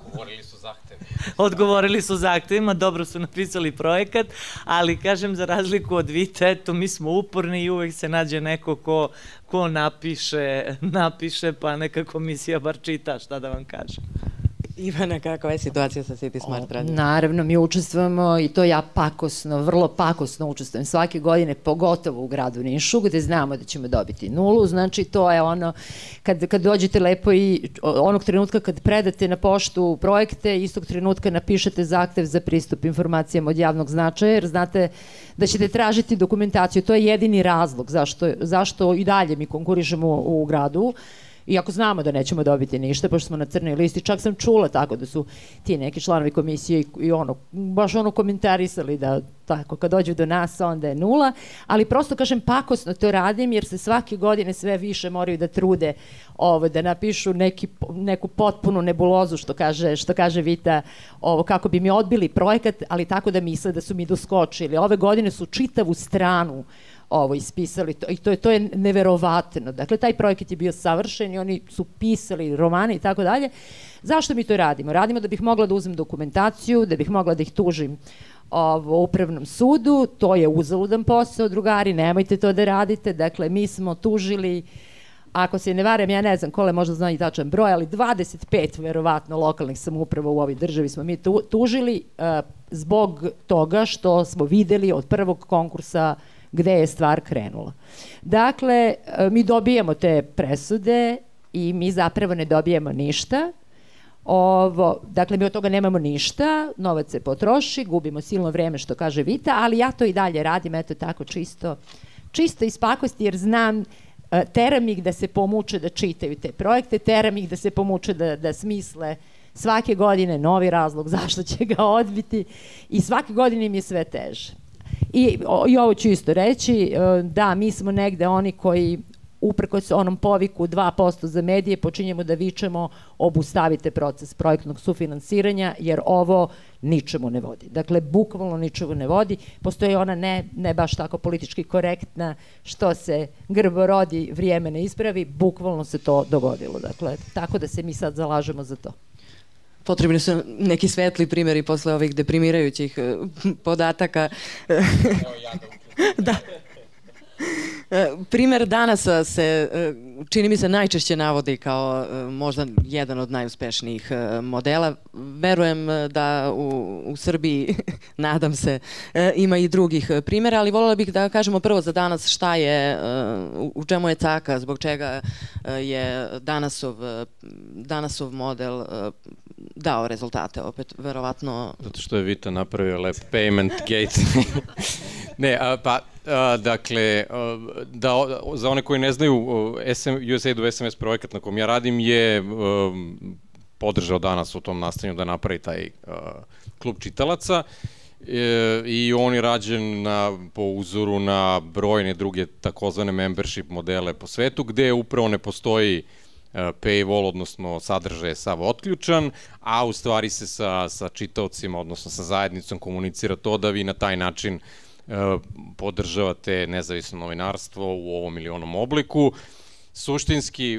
C: Odgovorili su zahtevima, dobro su napisali projekat, ali kažem, za razliku od Vite, eto, mi smo uporni i uvek se nađe neko ko napiše, pa neka komisija bar čita, šta da vam kažem.
A: Ivana, kakva je situacija sa City Smart Radio?
E: Naravno, mi učestvujemo i to ja pakosno, vrlo pakosno učestvujem svake godine, pogotovo u gradu Nišu, gde znamo da ćemo dobiti 0, znači to je ono, kad dođete lepo i onog trenutka kad predate na poštu projekte, istog trenutka napišete zahtev za pristup informacijama od javnog značaja, jer znate da ćete tražiti dokumentaciju, to je jedini razlog zašto i dalje mi konkurišemo u gradu, iako znamo da nećemo dobiti ništa, pošto smo na crnoj listi, čak sam čula tako da su ti neki članovi komisije i baš komentarisali da tako, kad dođu do nas onda je 0, ali prosto kažem pakosno to radim jer se svake godine sve više moraju da trude da napišu neku potpunu nebulozu što kaže Vita, kako bi mi odbili projekat, ali tako da misle da su mi doskočili. Ove godine su čitavu stranu ispisali i to je neverovatno. Dakle, taj projekat je bio savršen i oni su pisali romane i tako dalje. Zašto mi to radimo? Radimo da bih mogla da uzmem dokumentaciju, da bih mogla da ih tužim u upravnom sudu, to je uzaludan posao, drugari, nemojte to da radite. Dakle, mi smo tužili, ako se ne varam, ja ne znam kole možda zna i tačan broj, ali 25 verovatno lokalnih samouprava u ovoj državi smo mi tužili zbog toga što smo videli od prvog konkursa gde je stvar krenula. Dakle, mi dobijemo te presude i mi zapravo ne dobijemo ništa. Dakle, mi od toga nemamo ništa, novac se potroši, gubimo silno vreme, što kaže Vita, ali ja to i dalje radim, eto tako, čisto iz pakosti, jer znam, teram ih da se pomuče da čitaju te projekte, teram ih da se pomuče da smisle svake godine novi razlog zašto će ga odbiti i svake godine im je sve teže. I ovo ću isto reći, da, mi smo negde oni koji uprkos onom poviku 2% za medije počinjemo da vičemo obustavite proces projektnog sufinansiranja jer ovo ničemu ne vodi. Dakle, bukvalno ničemu ne vodi. Postoji ona ne baš tako politički korektna što se grbo rodi, vrijeme ne ispravi, bukvalno se to dogodilo. Dakle, tako da se mi sad zalažemo za to.
A: Potrebni su neki svetli primjeri posle ovih deprimirajućih podataka. Da. Primer Danasa se, čini mi se, najčešće navodi kao možda jedan od najuspešnijih modela. Verujem da u Srbiji, nadam se, ima i drugih primjera, ali voljela bih da kažemo prvo za Danas šta je, u čemu je caka, zbog čega je Danasov model dao rezultate, opet, verovatno...
B: Zato što je Vita napravio lep payment gate. Ne, pa, dakle, za one koji ne znaju, USAID-u SMS projekat na kom ja radim je podržao Danas u tom nastanju da napravi taj klub čitalaca i on je rađen po uzoru na brojne druge takozvane membership modele po svetu, gde upravo ne postoji paywall, odnosno sadržaj je sav otključan, a u stvari se sa čitaocima, odnosno sa zajednicom komunicira to da vi na taj način podržavate nezavisno novinarstvo u ovom ili onom obliku. Suštinski,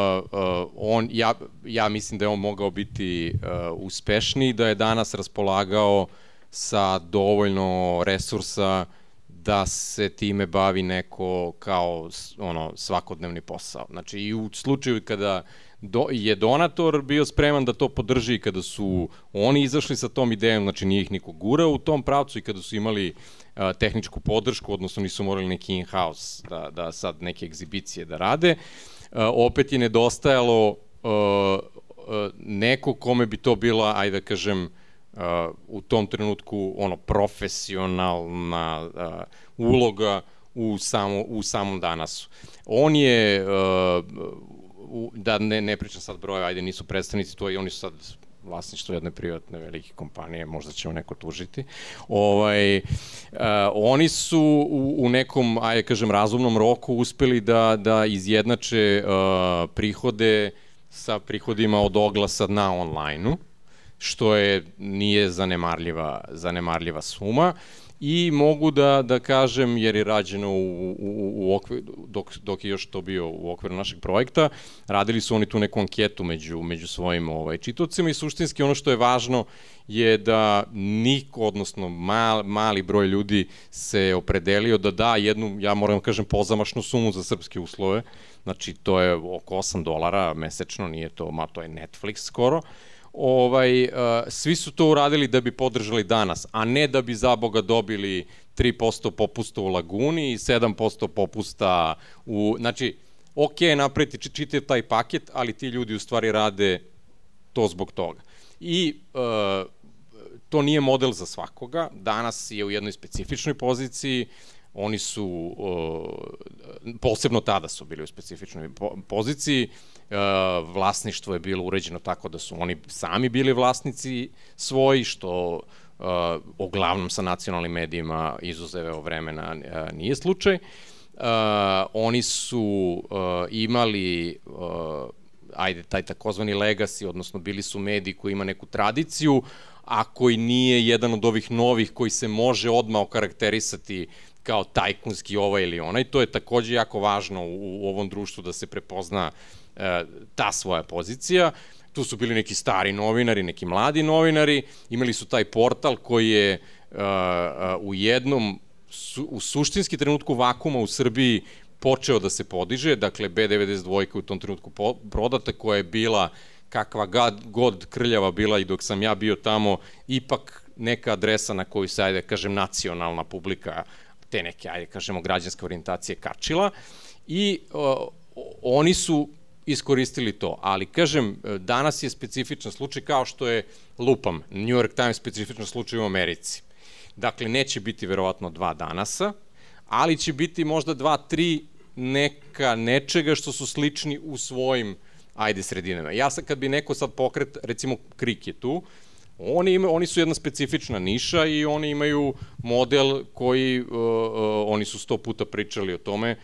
B: ja mislim da je on mogao biti uspešniji, da je danas raspolagao sa dovoljno resursa da se time bavi neko kao svakodnevni posao. Znači, i u slučaju kada je donator bio spreman da to podrži, kada su oni izašli sa tom idejom, znači nije ih niko gurao u tom pravcu, i kada su imali tehničku podršku, odnosno nisu morali neki in-house da sad neke egzibicije da rade, opet je nedostajalo neko kome bi to bila, ajde da kažem, u tom trenutku profesionalna uloga u samom danasu. On je, da ne pričam sad broje, ajde nisu predstavnici to, i oni su sad vlasništvo jedne privatne velike kompanije, možda ćemo neko tužiti. Oni su u nekom, ajde kažem, razumnom roku uspeli da izjednače prihode sa prihodima od oglasa na online-u, što nije zanemarljiva suma, i mogu da kažem, jer je rađeno dok je još to bio u okviru našeg projekta, radili su oni tu neku anketu među svojim čitaocima, i suštinski ono što je važno je da niko, odnosno mali broj ljudi se opredelio da da jednu, ja moram kažem, pozamašnu sumu za srpske uslove, znači to je oko $8 mesečno, nije to, to je Netflix skoro. Svi su to uradili da bi podržali danas, a ne da bi za Boga dobili 3% popusta u Laguni i 7% popusta Znači, ok, napraviti čitav taj paket, ali ti ljudi u stvari rade to zbog toga. I to nije model za svakoga, danas je u jednoj specifičnoj poziciji, oni su, posebno tada su bili u specifičnoj poziciji, vlasništvo je bilo uređeno tako da su oni sami bili vlasnici svoji, što uglavnom sa nacionalnim medijima izuzeveo vremena nije slučaj. Oni su imali, ajde, taj takozvani legacy, odnosno bili su mediji koji ima neku tradiciju, a koji nije jedan od ovih novih koji se može odmah okarakterisati kao tajkunski ovaj ili onaj. To je takođe jako važno u ovom društvu da se prepozna ta svoja pozicija. Tu su bili neki stari novinari, neki mladi novinari, imali su taj portal koji je u suštinski trenutku vakuma u Srbiji počeo da se podiže, dakle B92 u tom trenutku prodata, koja je bila kakva god krljava bila i dok sam ja bio tamo, ipak neka adresa na koju se, ajde kažem, nacionalna publika, te neke, ajde kažemo, građanske orijentacije kačila, i oni su iskoristili to, ali kažem, danas je specifičan slučaj kao što je, lupam, New York Times specifičan slučaj u Americi. Dakle, neće biti verovatno 2 danasa, ali će biti možda 2-3 nečega što su slični u svojim, ajde, sredinama. Ja sad, kad bi neko sad pokret, recimo Krik je tu, oni su jedna specifična niša i oni imaju model koji, oni su 100 puta pričali o tome,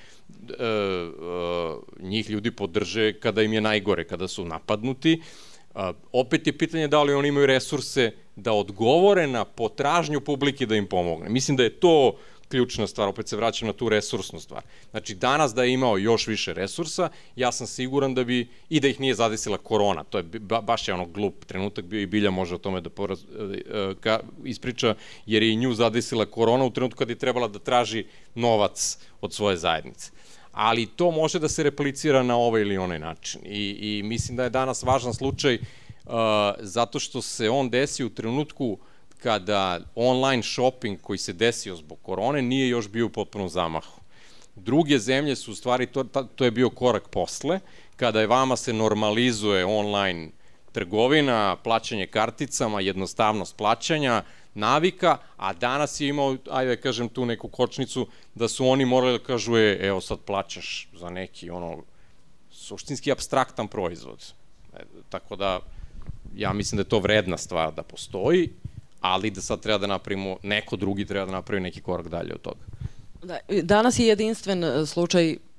B: njih ljudi podrže kada im je najgore, kada su napadnuti. Opet je pitanje da li oni imaju resurse da odgovore na potražnju publike da im pomogne. Mislim da je to ključna stvar, opet se vraćam na tu resursnu stvar. Znači, danas da je imao još više resursa, ja sam siguran da bi, i da ih nije zadesila korona, to je baš je ono glup trenutak bio, i Bilja može o tome da ispriča, jer je i nju zadesila korona u trenutku kada je trebala da traži novac od svoje zajednice. Ali to može da se replicira na ovaj ili onaj način. I mislim da je danas važan slučaj zato što se on desi u trenutku kada online shopping koji se desio zbog korone nije još bio u potpunom zamahu. Druge zemlje su u stvari, to je bio korak posle, kada je vama se normalizuje online trgovina, plaćanje karticama, jednostavnost plaćanja, navika, a danas je imao, ajde da kažem, tu neku kočnicu da su oni morali da kažu, evo sad plaćaš za neki suštinski apstraktan proizvod. Tako da, ja mislim da je to vredna stvar da postoji, ali da sad treba da napravimo, neko drugi treba da napravi neki korak dalje od toga.
A: Danas je jedinstven slučaj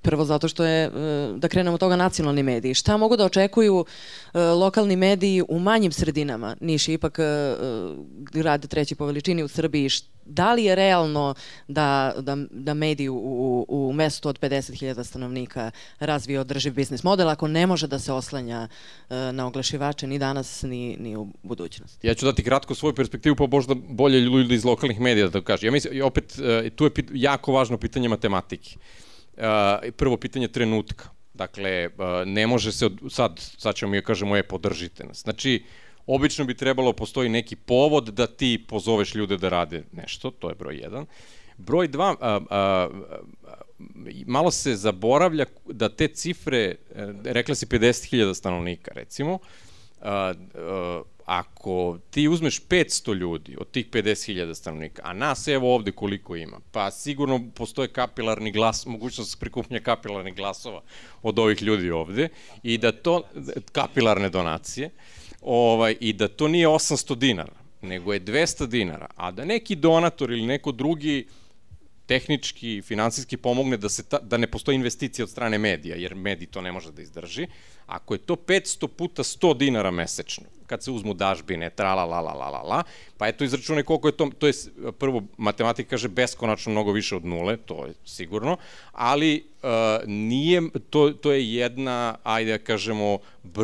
A: Prvo zato što je, da krenemo od toga, nacionalni mediji. Šta mogu da očekuju lokalni mediji u manjim sredinama? Niš je ipak grad treći po veličini u Srbiji. Da li je realno da mediji u mestu od 50.000 stanovnika razvije održiv biznis model ako ne može da se oslanja na oglašivače ni danas ni u budućnosti?
B: Ja ću dati kratko svoju perspektivu, pa možda bolje ljudi iz lokalnih medija da to kažu. Ja mislim, opet, tu je jako važno pitanje matematike. Prvo pitanje trenutka. Dakle, ne može se, sad ćemo mi kažemo, podržite nas. Znači, obično bi trebalo, postoji neki povod da ti pozoveš ljude da rade nešto, to je broj 1. Broj 2, malo se zaboravlja da te cifre, rekla si 50.000 stanovnika, recimo, ako ti uzmeš 500 ljudi od tih 50.000 stanovnika, a nas evo ovde koliko ima, pa sigurno postoje kapilarni glas, mogućnost prikupnja kapilarnih glasova od ovih ljudi ovde, i da to, kapilarne donacije, i da to nije 800 dinara, nego je 200 dinara, a da neki donator ili neko drugi tehnički, finansijski pomogne da ne postoji investicija od strane medija, jer medij to ne može da izdrži. Ako je to 500 puta 100 dinara mesečno, kad se uzmu dažbine, trala, pa eto izračunaj koliko je to je, prvo, matematika kaže beskonačno mnogo više od nule, to je sigurno, ali nije, to je jedna, ajde da kažemo,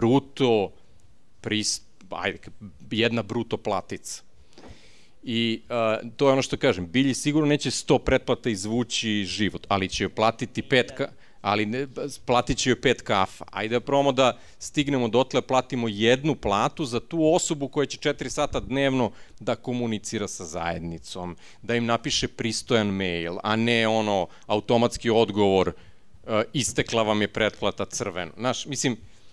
B: jedna bruto platica. I to je ono što kažem, Bilji sigurno neće 100 pretplata izvući život, ali će joj platiti platit će joj 5 kafa. Ajde da probamo da stignemo dotle, platimo jednu platu za tu osobu koja će 4 sata dnevno da komunicira sa zajednicom, da im napiše pristojan mail, a ne automatski odgovor, istekla vam je pretplata, crveno. Znaš, mislim,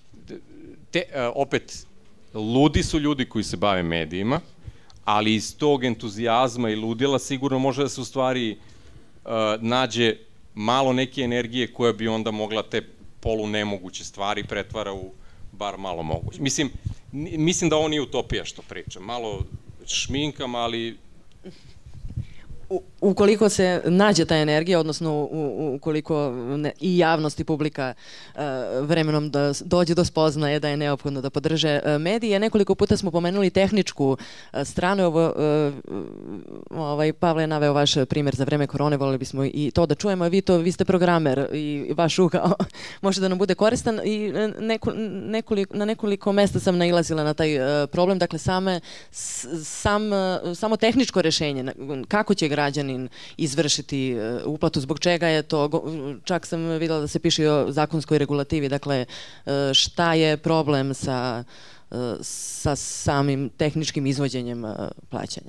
B: opet, ludi su ljudi koji se bave medijima, ali iz tog entuzijazma i ludila sigurno može da se u stvari nađe malo neke energije koja bi onda mogla te polunemoguće stvari pretvara u bar malo moguće. Mislim da ovo nije utopija što pričam. Malo šminkam, ali...
A: Ukoliko se nađe ta energija, odnosno ukoliko i javnost i publika vremenom dođe do spoznaje da je neophodno da podrže medije, nekoliko puta smo pomenuli tehničku stranu. Pavle je naveo vaš primer za vreme korone, voleli bismo i to da čujemo. Vi ste programer i vaš ugao može da nam bude koristan i na nekoliko mesta sam nailazila na taj problem. Dakle, samo tehničko rešenje, kako će građanin izvršiti uplatu, zbog čega je to, čak sam videla da se piše i o zakonskoj regulativi, dakle šta je problem sa samim tehničkim izvođenjem plaćanja?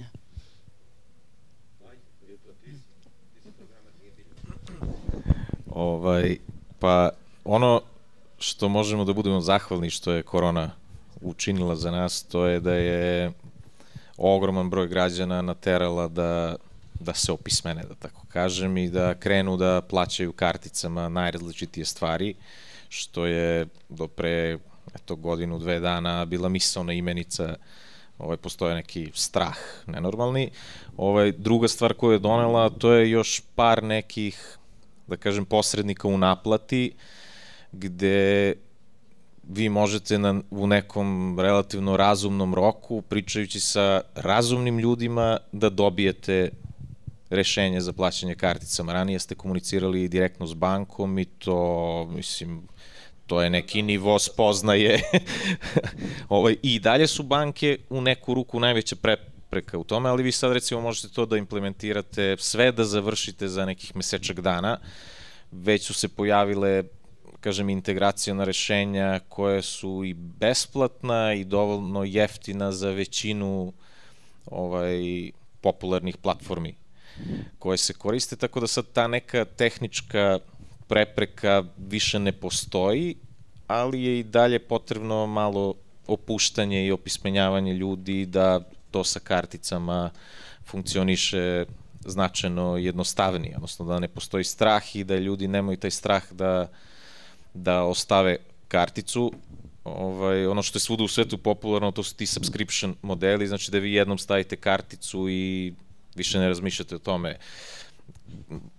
D: Pa ono što možemo da budemo zahvalni što je korona učinila za nas, to je da je ogroman broj građana naterala da se opismene, da tako kažem, i da krenu da plaćaju karticama najrazličitije stvari, što je do pre godinu, 2 dana bila misaona imenica, postoje neki strah nenormalni. Druga stvar koju je donela, to je još par nekih, da kažem, posrednika u naplati, gde vi možete u nekom relativno razumnom roku, pričajući sa razumnim ljudima, da dobijete rešenje za plaćanje karticama. Ranije ste komunicirali direktno s bankom i to, mislim, to je neki nivo spoznaje. I dalje su banke u neku ruku najveća prepreka u tome, ali vi sad recimo možete to da implementirate, sve da završite za nekih mesečak dana. Već su se pojavile, kažem, integracijona rešenja koje su i besplatna i dovoljno jeftina za većinu popularnih platformi koje se koriste, tako da sad ta neka tehnička prepreka više ne postoji, ali je i dalje potrebno malo opuštanje i opismenjavanje ljudi da to sa karticama funkcioniše značajno jednostavnije, odnosno da ne postoji strah i da ljudi nemaju taj strah da ostave karticu. Ono što je svuda u svetu popularno, to su ti subscription modeli, znači da vi jednom stavite karticu i više ne razmišljate o tome.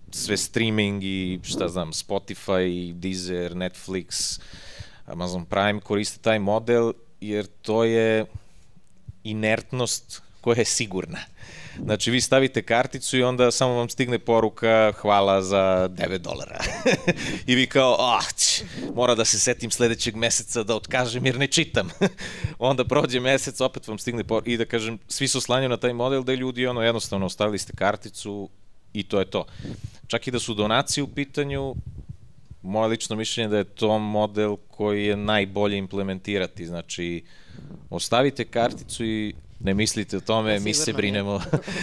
D: sve streaming i šta znam, Spotify, Deezer, Netflix, Amazon Prime koriste taj model, jer to je inertnost koja je sigurna. Znači, vi stavite karticu i onda samo vam stigne poruka hvala za $9. I vi kao, mora da se setim sledećeg meseca da otkažem jer ne čitam. Onda prođe mesec, opet vam stigne poruka i da kažem, svi se oslanjaju na taj model da ljudi jednostavno ostavili ste karticu i to je to. Čak i da su donacije u pitanju, moje lično mišljenje da je to model koji je najbolje implementirati. Znači, ostavite karticu i ne mislite o tome, mi se brinemo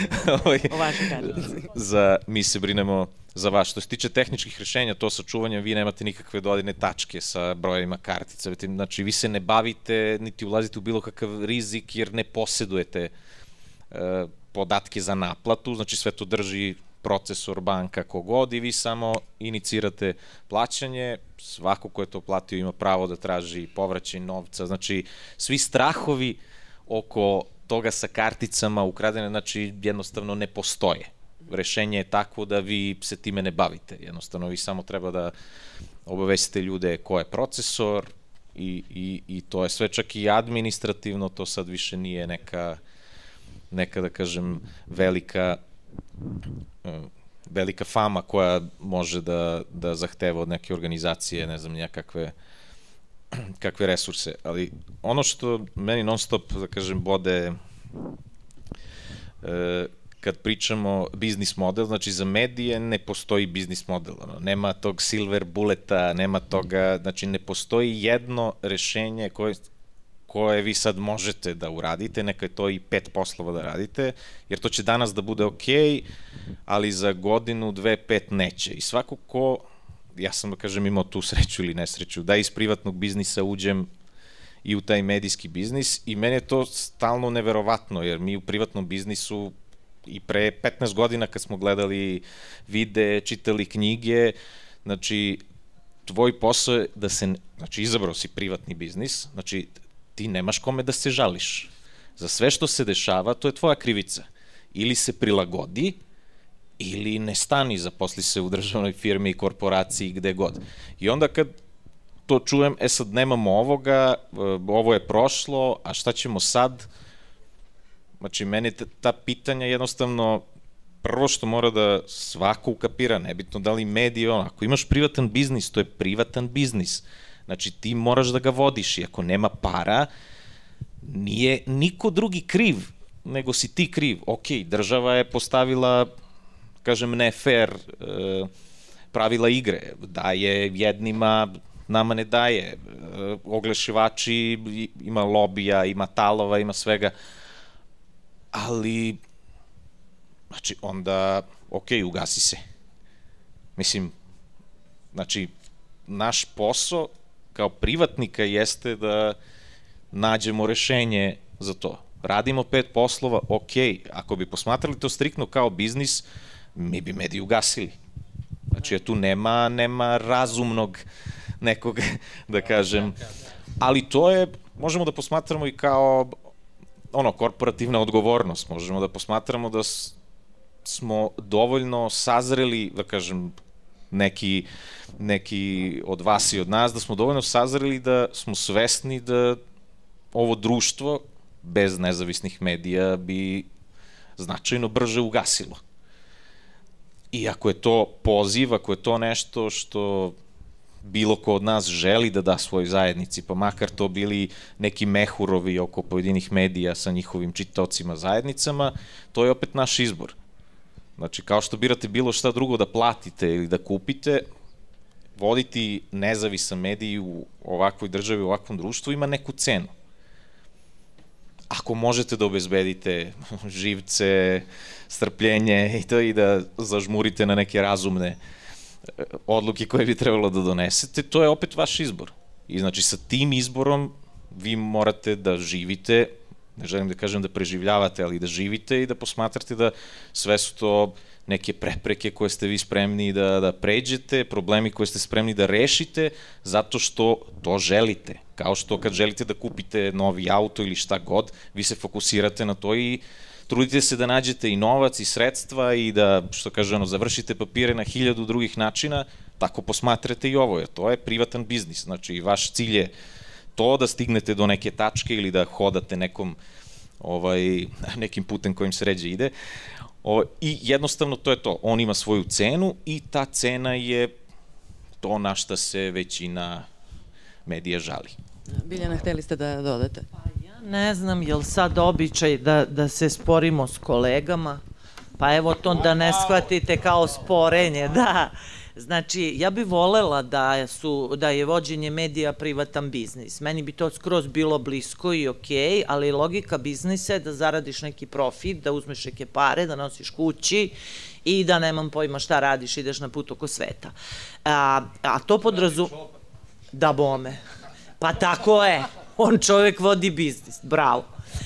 D: mi se brinemo za vas. Što se tiče tehničkih rešenja, to sa čuvanjem, vi nemate nikakve dodirne tačke sa brojevima kartica. Znači, vi se ne bavite, niti ulazite u bilo kakav rizik, jer ne posedujete podatke za naplatu. Znači, sve to drži procesor, banka, kogod, i vi samo inicirate plaćanje. Svako ko je to platio ima pravo da traži povraćaj novca. Znači, svi strahovi oko toga sa karticama ukradene, znači, jednostavno ne postoje. Rešenje je takvo da vi se time ne bavite. Jednostavno, vi samo treba da obavestite ljude ko je procesor i to je sve, čak i administrativno, to sad više nije neka, da kažem, velika fama koja može da zahteva od neke organizacije, ne znam, nijakakve resurse. Ali ono što meni non stop, da kažem, bode kad pričamo biznis model, znači za medije ne postoji biznis model, nema tog silver buleta, nema toga, znači ne postoji jedno rešenje koje vi sad možete da uradite, neka je to i 5 poslova da radite, jer to će danas da bude okej, ali za godinu, 2, 5 neće. I svako ko, ja sam da kažem imao tu sreću ili nesreću, da iz privatnog biznisa uđem i u taj medijski biznis, i meni je to stalno neverovatno, jer mi u privatnom biznisu i pre 15 godina kad smo gledali videe, čitali knjige, znači tvoj posao je da se, znači izabrao si privatni biznis, znači ti nemaš kome da se žališ. Za sve što se dešava, to je tvoja krivica. Ili se prilagodi, ili ne stani, zaposli se u državnoj firmi, korporaciji, gde god. I onda kad to čujem, sad nemamo ovoga, ovo je prošlo, a šta ćemo sad? Znači, meni ta pitanja jednostavno, prvo što mora da svako ukapira, nebitno da li medije, ako imaš privatan biznis, to je privatan biznis. Znači, ti moraš da ga vodiš i ako nema para, nije niko drugi kriv, nego si ti kriv. Ok, država je postavila, kažem, ne fair pravila igre, daje jednima, nama ne daje. Oglašivači, ima lobija, ima talova, ima svega. Ali, znači, onda, ok, ugasi se. Mislim, znači, naš posao kao privatnika jeste da nađemo rešenje za to. Radimo 5 poslova, ok, ako bi posmatrali to striktno kao biznis, mi bi mediji ugasili. Znači, tu nema razumnog nekog, da kažem, ali to je, možemo da posmatramo i kao korporativna odgovornost, možemo da posmatramo da smo dovoljno sazreli, da kažem, neki od vas i od nas, da smo dovoljno sazreli da smo svesni da ovo društvo bez nezavisnih medija bi značajno brže ugasilo. I ako je to poziv, ako je to nešto što bilo ko od nas želi da da svoj zajednici, pa makar to bili neki mehurovi oko pojedinih medija sa njihovim čitaocima zajednicama, to je opet naš izbor. Znači, kao što birate bilo šta drugo da platite ili da kupite, voditi nezavisan medij u ovakvoj državi, u ovakvom društvu ima neku cenu. Ako možete da obezbedite živce, strpljenje i da zažmurite na neke razumne odluke koje bi trebalo da donesete, to je opet vaš izbor. I znači sa tim izborom vi morate da živite, ne želim da kažem da preživljavate, ali da živite i da posmatrate da sve su to neke prepreke koje ste vi spremni da pređete, problemi koje ste spremni da rešite, zato što to želite. Kao što kad želite da kupite novi auto ili šta god, vi se fokusirate na to i trudite se da nađete i novac i sredstva i da, što kaže ono, završite papire na 1000 drugih načina, tako posmatrate i ovo, jer to je privatan biznis. Znači, vaš cilj je to da stignete do neke tačke ili da hodate nekim putem kojim se ređe ide. I jednostavno to je to. On ima svoju cenu i ta cena je to na šta se većina medija žali.
A: Biljana, hteli ste da dodate?
C: Ne znam, je li sad običaj da se sporimo s kolegama? Pa evo to da ne shvatite kao sporenje, da. Znači, ja bih volela da je vođenje medija privatan biznis. Meni bi to skroz bilo blisko i okej, ali logika biznisa je da zaradiš neki profit, da uzmeš neke pare, da nosiš kući i da nemam pojma šta radiš, ideš na put oko sveta. A to podrazumeva... Da bome. Pa tako je. On čovek vodi biznis. Bravo.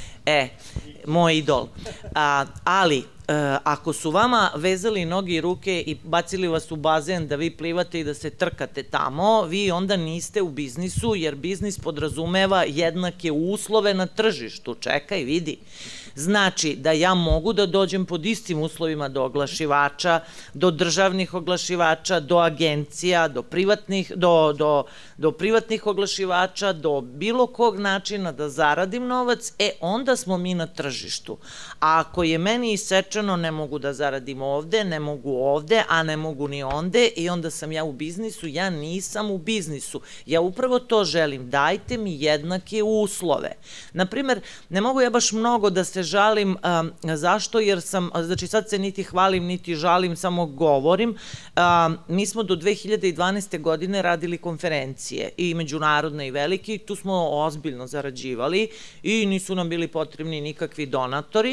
C: Moj idol. Ali, ako su vama vezali noge i ruke i bacili vas u bazen da vi plivate i da se trkate tamo, vi onda niste u biznisu, jer biznis podrazumeva jednake uslove na tržištu. Čekaj, vidi. Znači da ja mogu da dođem pod istim uslovima do oglašivača, do državnih oglašivača, do agencija, do privatnih oglašivača, do bilo kog načina da zaradim novac, onda smo mi na tržištu. A ako je meni isečeno ne mogu da zaradim ovde, ne mogu ovde, a ne mogu ni onde i onda sam ja u biznisu, ja nisam u biznisu. Ja upravo to želim, dajte mi jednake uslove. Naprimer, ne mogu ja baš mnogo da se žalim, zašto? Jer sam, znači sad se niti hvalim, niti žalim, samo govorim. Mi smo do 2012. godine radili konferencije i međunarodne i velike i tu smo ozbiljno zarađivali i nisu nam bili potrebni nikakvi donatori.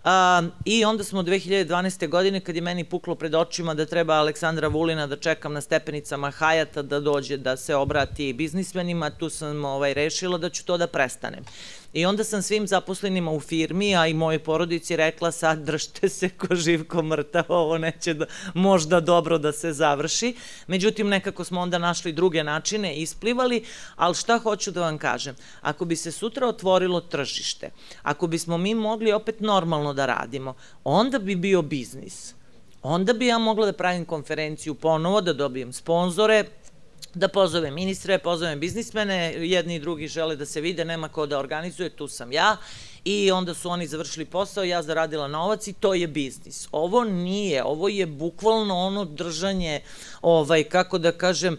C: I onda smo 2012. godine, kad je meni puklo pred očima da treba Aleksandra Vulina da čekam na stepenicama Hajata da dođe da se obrati biznismenima, tu sam rešila da ću to da prestanem. I onda sam svim zaposlenima u firmi, a i mojoj porodici rekla sad držte se ko živ ko mrtav, ovo neće možda dobro da se završi. Međutim, nekako smo onda našli druge načine, isplivali, ali šta hoću da vam kažem? Ako bi se sutra otvorilo tržište, ako bismo mi mogli opet normalno da radimo, onda bi bio biznis. Onda bi ja mogla da pravim konferenciju ponovo, da dobijem sponzore, da pozovem ministre, pozovem biznismene, jedni i drugi žele da se vide, nema ko da organizuje, tu sam ja, i onda su oni završili posao, ja zaradila novac i to je biznis. Ovo nije, ovo je bukvalno ono držanje, kako da kažem,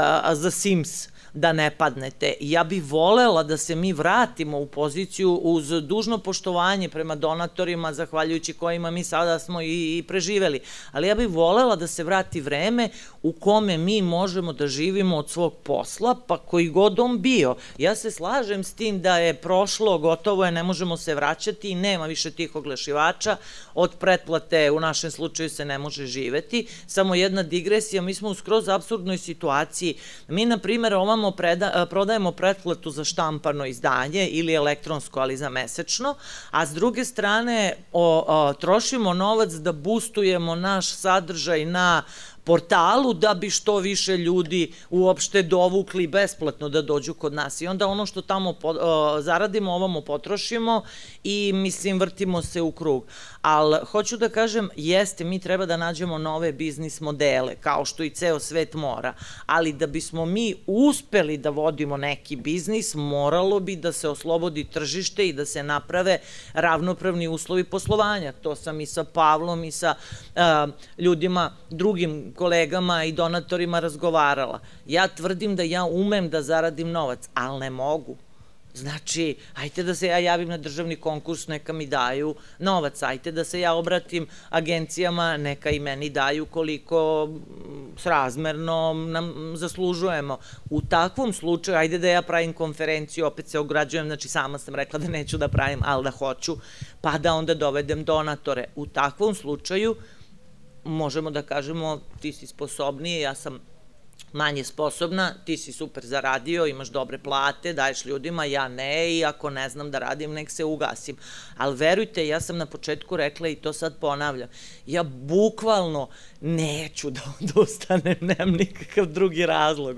C: za Sims, da ne padnete. Ja bih volela da se mi vratimo u poziciju uz dužno poštovanje prema donatorima, zahvaljujući kojima mi sada smo i preživeli. Ali ja bih volela da se vrati vreme u kome mi možemo da živimo od svog posla, pa koji god on bio. Ja se slažem s tim da je prošlo, gotovo je, ne možemo se vraćati i nema više tih oglašivača. Od pretplate u našem slučaju se ne može živeti. Samo jedna digresija, mi smo u skroz apsurdnoj situaciji. Mi, na primjer, prodajemo pretplatu za štampano izdanje ili elektronsko, ali za mesečno, a s druge strane trošimo novac da boostujemo naš sadržaj na portalu da bi što više ljudi uopšte dovukli besplatno da dođu kod nas. I onda ono što tamo zaradimo, ovamo potrošimo i, mislim, vrtimo se u krug. Ali, hoću da kažem, jeste, mi treba da nađemo nove biznis modele, kao što i ceo svet mora. Ali da bismo mi uspeli da vodimo neki biznis, moralo bi da se oslobodi tržište i da se naprave ravnopravni uslovi poslovanja. To sam i sa Pavlom i sa ljudima, drugim kolegama i donatorima razgovarala. Ja tvrdim da ja umem da zaradim novac, ali ne mogu. Znači, ajte da se ja javim na državni konkurs, neka mi daju novac, ajte da se ja obratim agencijama, neka i meni daju koliko srazmerno nam zaslužujemo. U takvom slučaju, ajde da ja pravim konferenciju, opet se ograđujem, znači sama sam rekla da neću da pravim, ali da hoću, pa da onda dovedem donatore. U takvom slučaju možemo da kažemo ti si sposobniji, ja sam manje sposobna, ti si super zaradio, imaš dobre plate, daješ ljudima, ja ne, i ako ne znam da radim, nek se ugasim. Ali verujte, ja sam na početku rekla i to sad ponavljam, ja bukvalno neću da odustanem, nemam nikakav drugi razlog,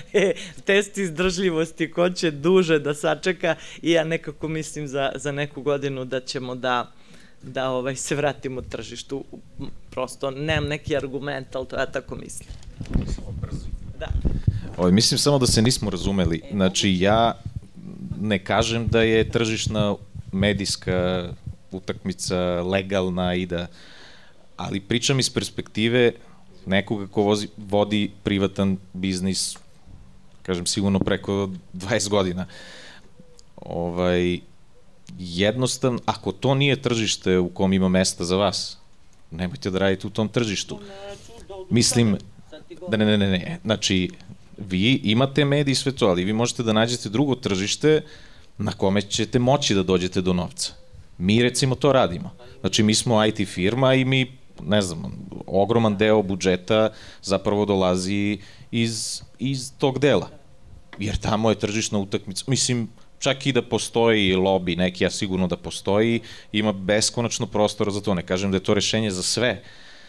C: test izdržljivosti, ko će duže da sačeka, i ja nekako mislim za neku godinu da ćemo da se vratimo tržištu. Prosto, nemam neki argument, ali to ja tako mislim. Da.
D: Mislim samo da se nismo razumeli. Znači, ja ne kažem da je tržišna medijska utakmica legalna i da... Ali pričam iz perspektive nekoga ko vodi privatan biznis, kažem, sigurno preko 20 godina. Jednostavno, ako to nije tržište u kom ima mesta za vas, nemojte da radite u tom tržištu. Mislim, ne. Znači, vi imate mediji i sve to, ali vi možete da nađete drugo tržište na kome ćete moći da dođete do novca. Mi recimo to radimo. Znači, mi smo IT firma i mi, ne znam, ogroman deo budžeta zapravo dolazi iz tog dela. Jer tamo je tržišna utakmica. Mislim, čak i da postoji lobby neki, a sigurno da postoji, ima beskonačno prostora za to. Ne kažem da je to rešenje za sve.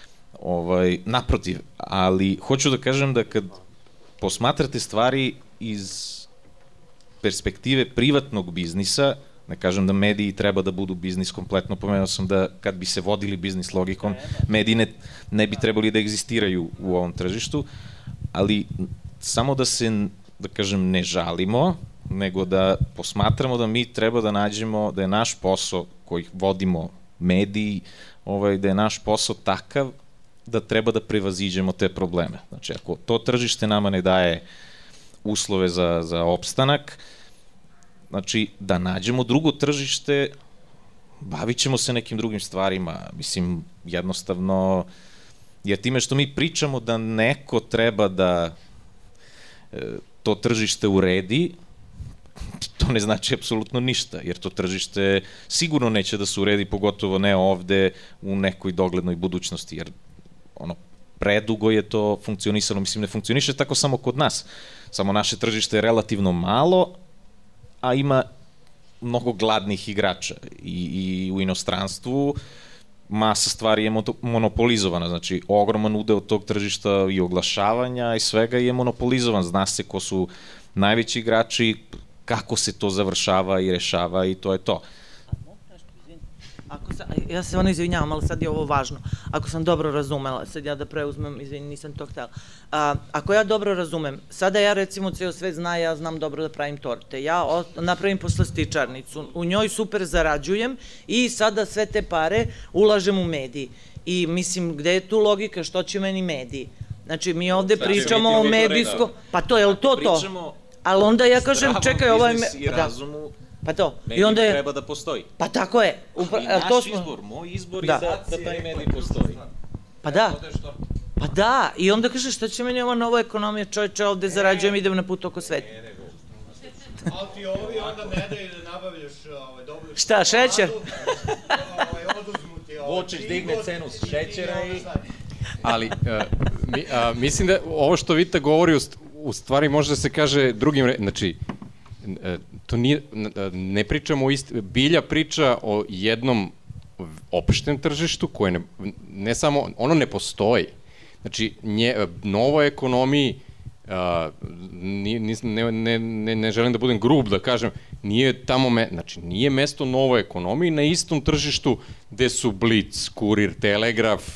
D: Naprotiv, ali hoću da kažem da kad posmatrate stvari iz perspektive privatnog biznisa, ne kažem da mediji treba da budu biznis kompletno, pomenuo sam da kad bi se vodili biznis logikom, mediji ne bi trebali da egzistiraju u ovom tržištu, ali samo da se, da kažem, ne žalimo, nego da posmatramo da mi treba da nađemo, da je naš posao koji vodimo mediji, da je naš posao takav da treba da prevaziđemo te probleme. Znači, ako to tržište nama ne daje uslove za opstanak, znači, da nađemo drugo tržište, bavit ćemo se nekim drugim stvarima. Mislim, jednostavno, jer time što mi pričamo da neko treba da to tržište uredi, to ne znači apsolutno ništa, jer to tržište sigurno neće da se uredi, pogotovo ne ovde u nekoj doglednoj budućnosti, jer predugo je to funkcionisalo, mislim, ne funkcioniše tako samo kod nas. Samo naše tržište je relativno malo, a ima mnogo gladnih igrača i u inostranstvu masa stvari je monopolizovana, znači ogroman udeo tog tržišta i oglašavanja i svega je monopolizovan, zna se ko su najveći igrači, kako se to završava i rešava i to je to.
C: Ja se izvinjavam, ali sad je ovo važno. Ako sam dobro razumela, sad ja da preuzmem, izvini, nisam to htela. Ako ja dobro razumem, sada ja recimo ceo svet zna, ja znam dobro da pravim torte. Ja napravim poslastičarnicu, u njoj super zarađujem i sada sve te pare ulažem u mediji. I mislim, gde je tu logika, što će meni mediji? Znači, mi ovde pričamo o medijskom... Pa to, je li to to? Ali onda ja kažem, čekaj, ovaj...
D: I razumu...
C: Pa to.
D: Medij treba da postoji.
C: Pa tako je.
D: I naš izbor, moj izbor je da taj medij postoji.
C: Pa da. Pa da. I onda kaže, šta će meni ova nova ekonomija, čovječe, ovde zarađujem, idem na put oko sveta.
F: Ali ti ovi onda ne daju da nabavljaš dobro...
C: Šta, šećer?
D: Vučić digne cenu šećera i...
B: Ali, mislim da ovo što Vita govori u stvari može da se kaže drugim... Znači, to nije, ne pričamo o Bilja priča o jednom opštem tržištu koje ne samo, ono ne postoji. Znači, novoj ekonomiji, ne želim da budem grub da kažem, nije tamo, znači nije mesto novoj ekonomiji na istom tržištu gde su Blic, Kurir, Telegraf.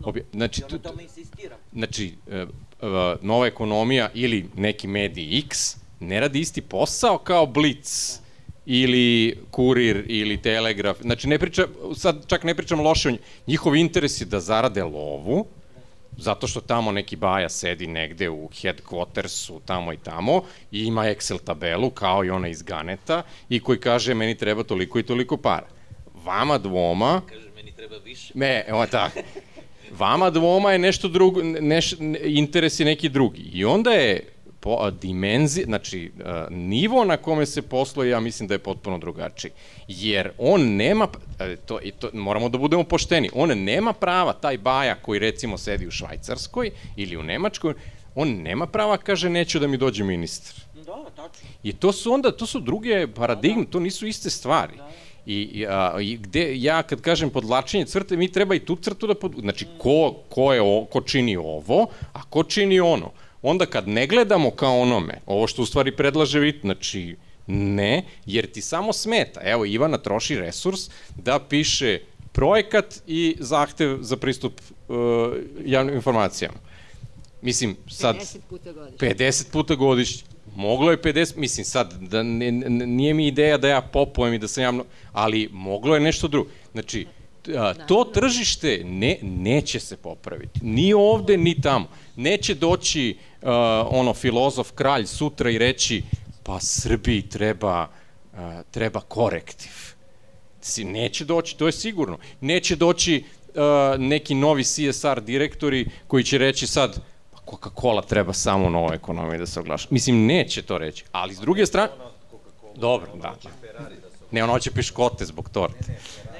B: Znači, nova ekonomija ili neki medij X ne radi isti posao kao Blic ili Kurir ili Telegraf. Znači, sad čak ne pričam loše, njihov interes je da zarade lovu, zato što tamo neki baja sedi negde u headquartersu, tamo i tamo, i ima Excel tabelu, kao i ona iz Ganeta, i koji kaže, meni treba toliko i toliko para. Vama dvoma...
D: Kaže, meni treba više.
B: Evo tako. Vama dvoma je nešto drugo, interes je neki drugi. I onda je dimenzija, znači nivo na kome se posluje, ja mislim da je potpuno drugačiji. Jer on nema, moramo da budemo pošteni, on nema prava, taj baja koji recimo sedi u Švajcarskoj ili u Nemačkoj, on nema prava, kaže, neću da mi dođe ministar.
C: Da, tačno.
B: I to su druge paradigme, to nisu iste stvari. I gde ja kad kažem podvlačenje crte, mi treba i tu crtu da znači ko čini ovo, a ko čini ono. Onda kad ne gledamo kao onome, ovo što u stvari predlaže Vit, znači ne, jer ti samo smeta. Evo, Ivana troši resurs da piše projekat i zahtev za pristup javnim informacijama. Mislim, sad... 50 puta godišnje. Moglo je 50, mislim sad, da nije mi ideja da ja popujem i da sam javno, ali moglo je nešto drugo. Znači, to tržište neće se popraviti. Ni ovde, ni tamo. Neće doći filozof, kralj sutra i reći pa Srbiji treba korektiv. Neće doći, to je sigurno. Neće doći neki novi CSR direktori koji će reći sad Coca-Cola treba samo novoj ekonomiji da se oglaša. Mislim, neće to reći. Ali s druge strane... Dobro, da. Ne, ono hoće piškote zbog torte.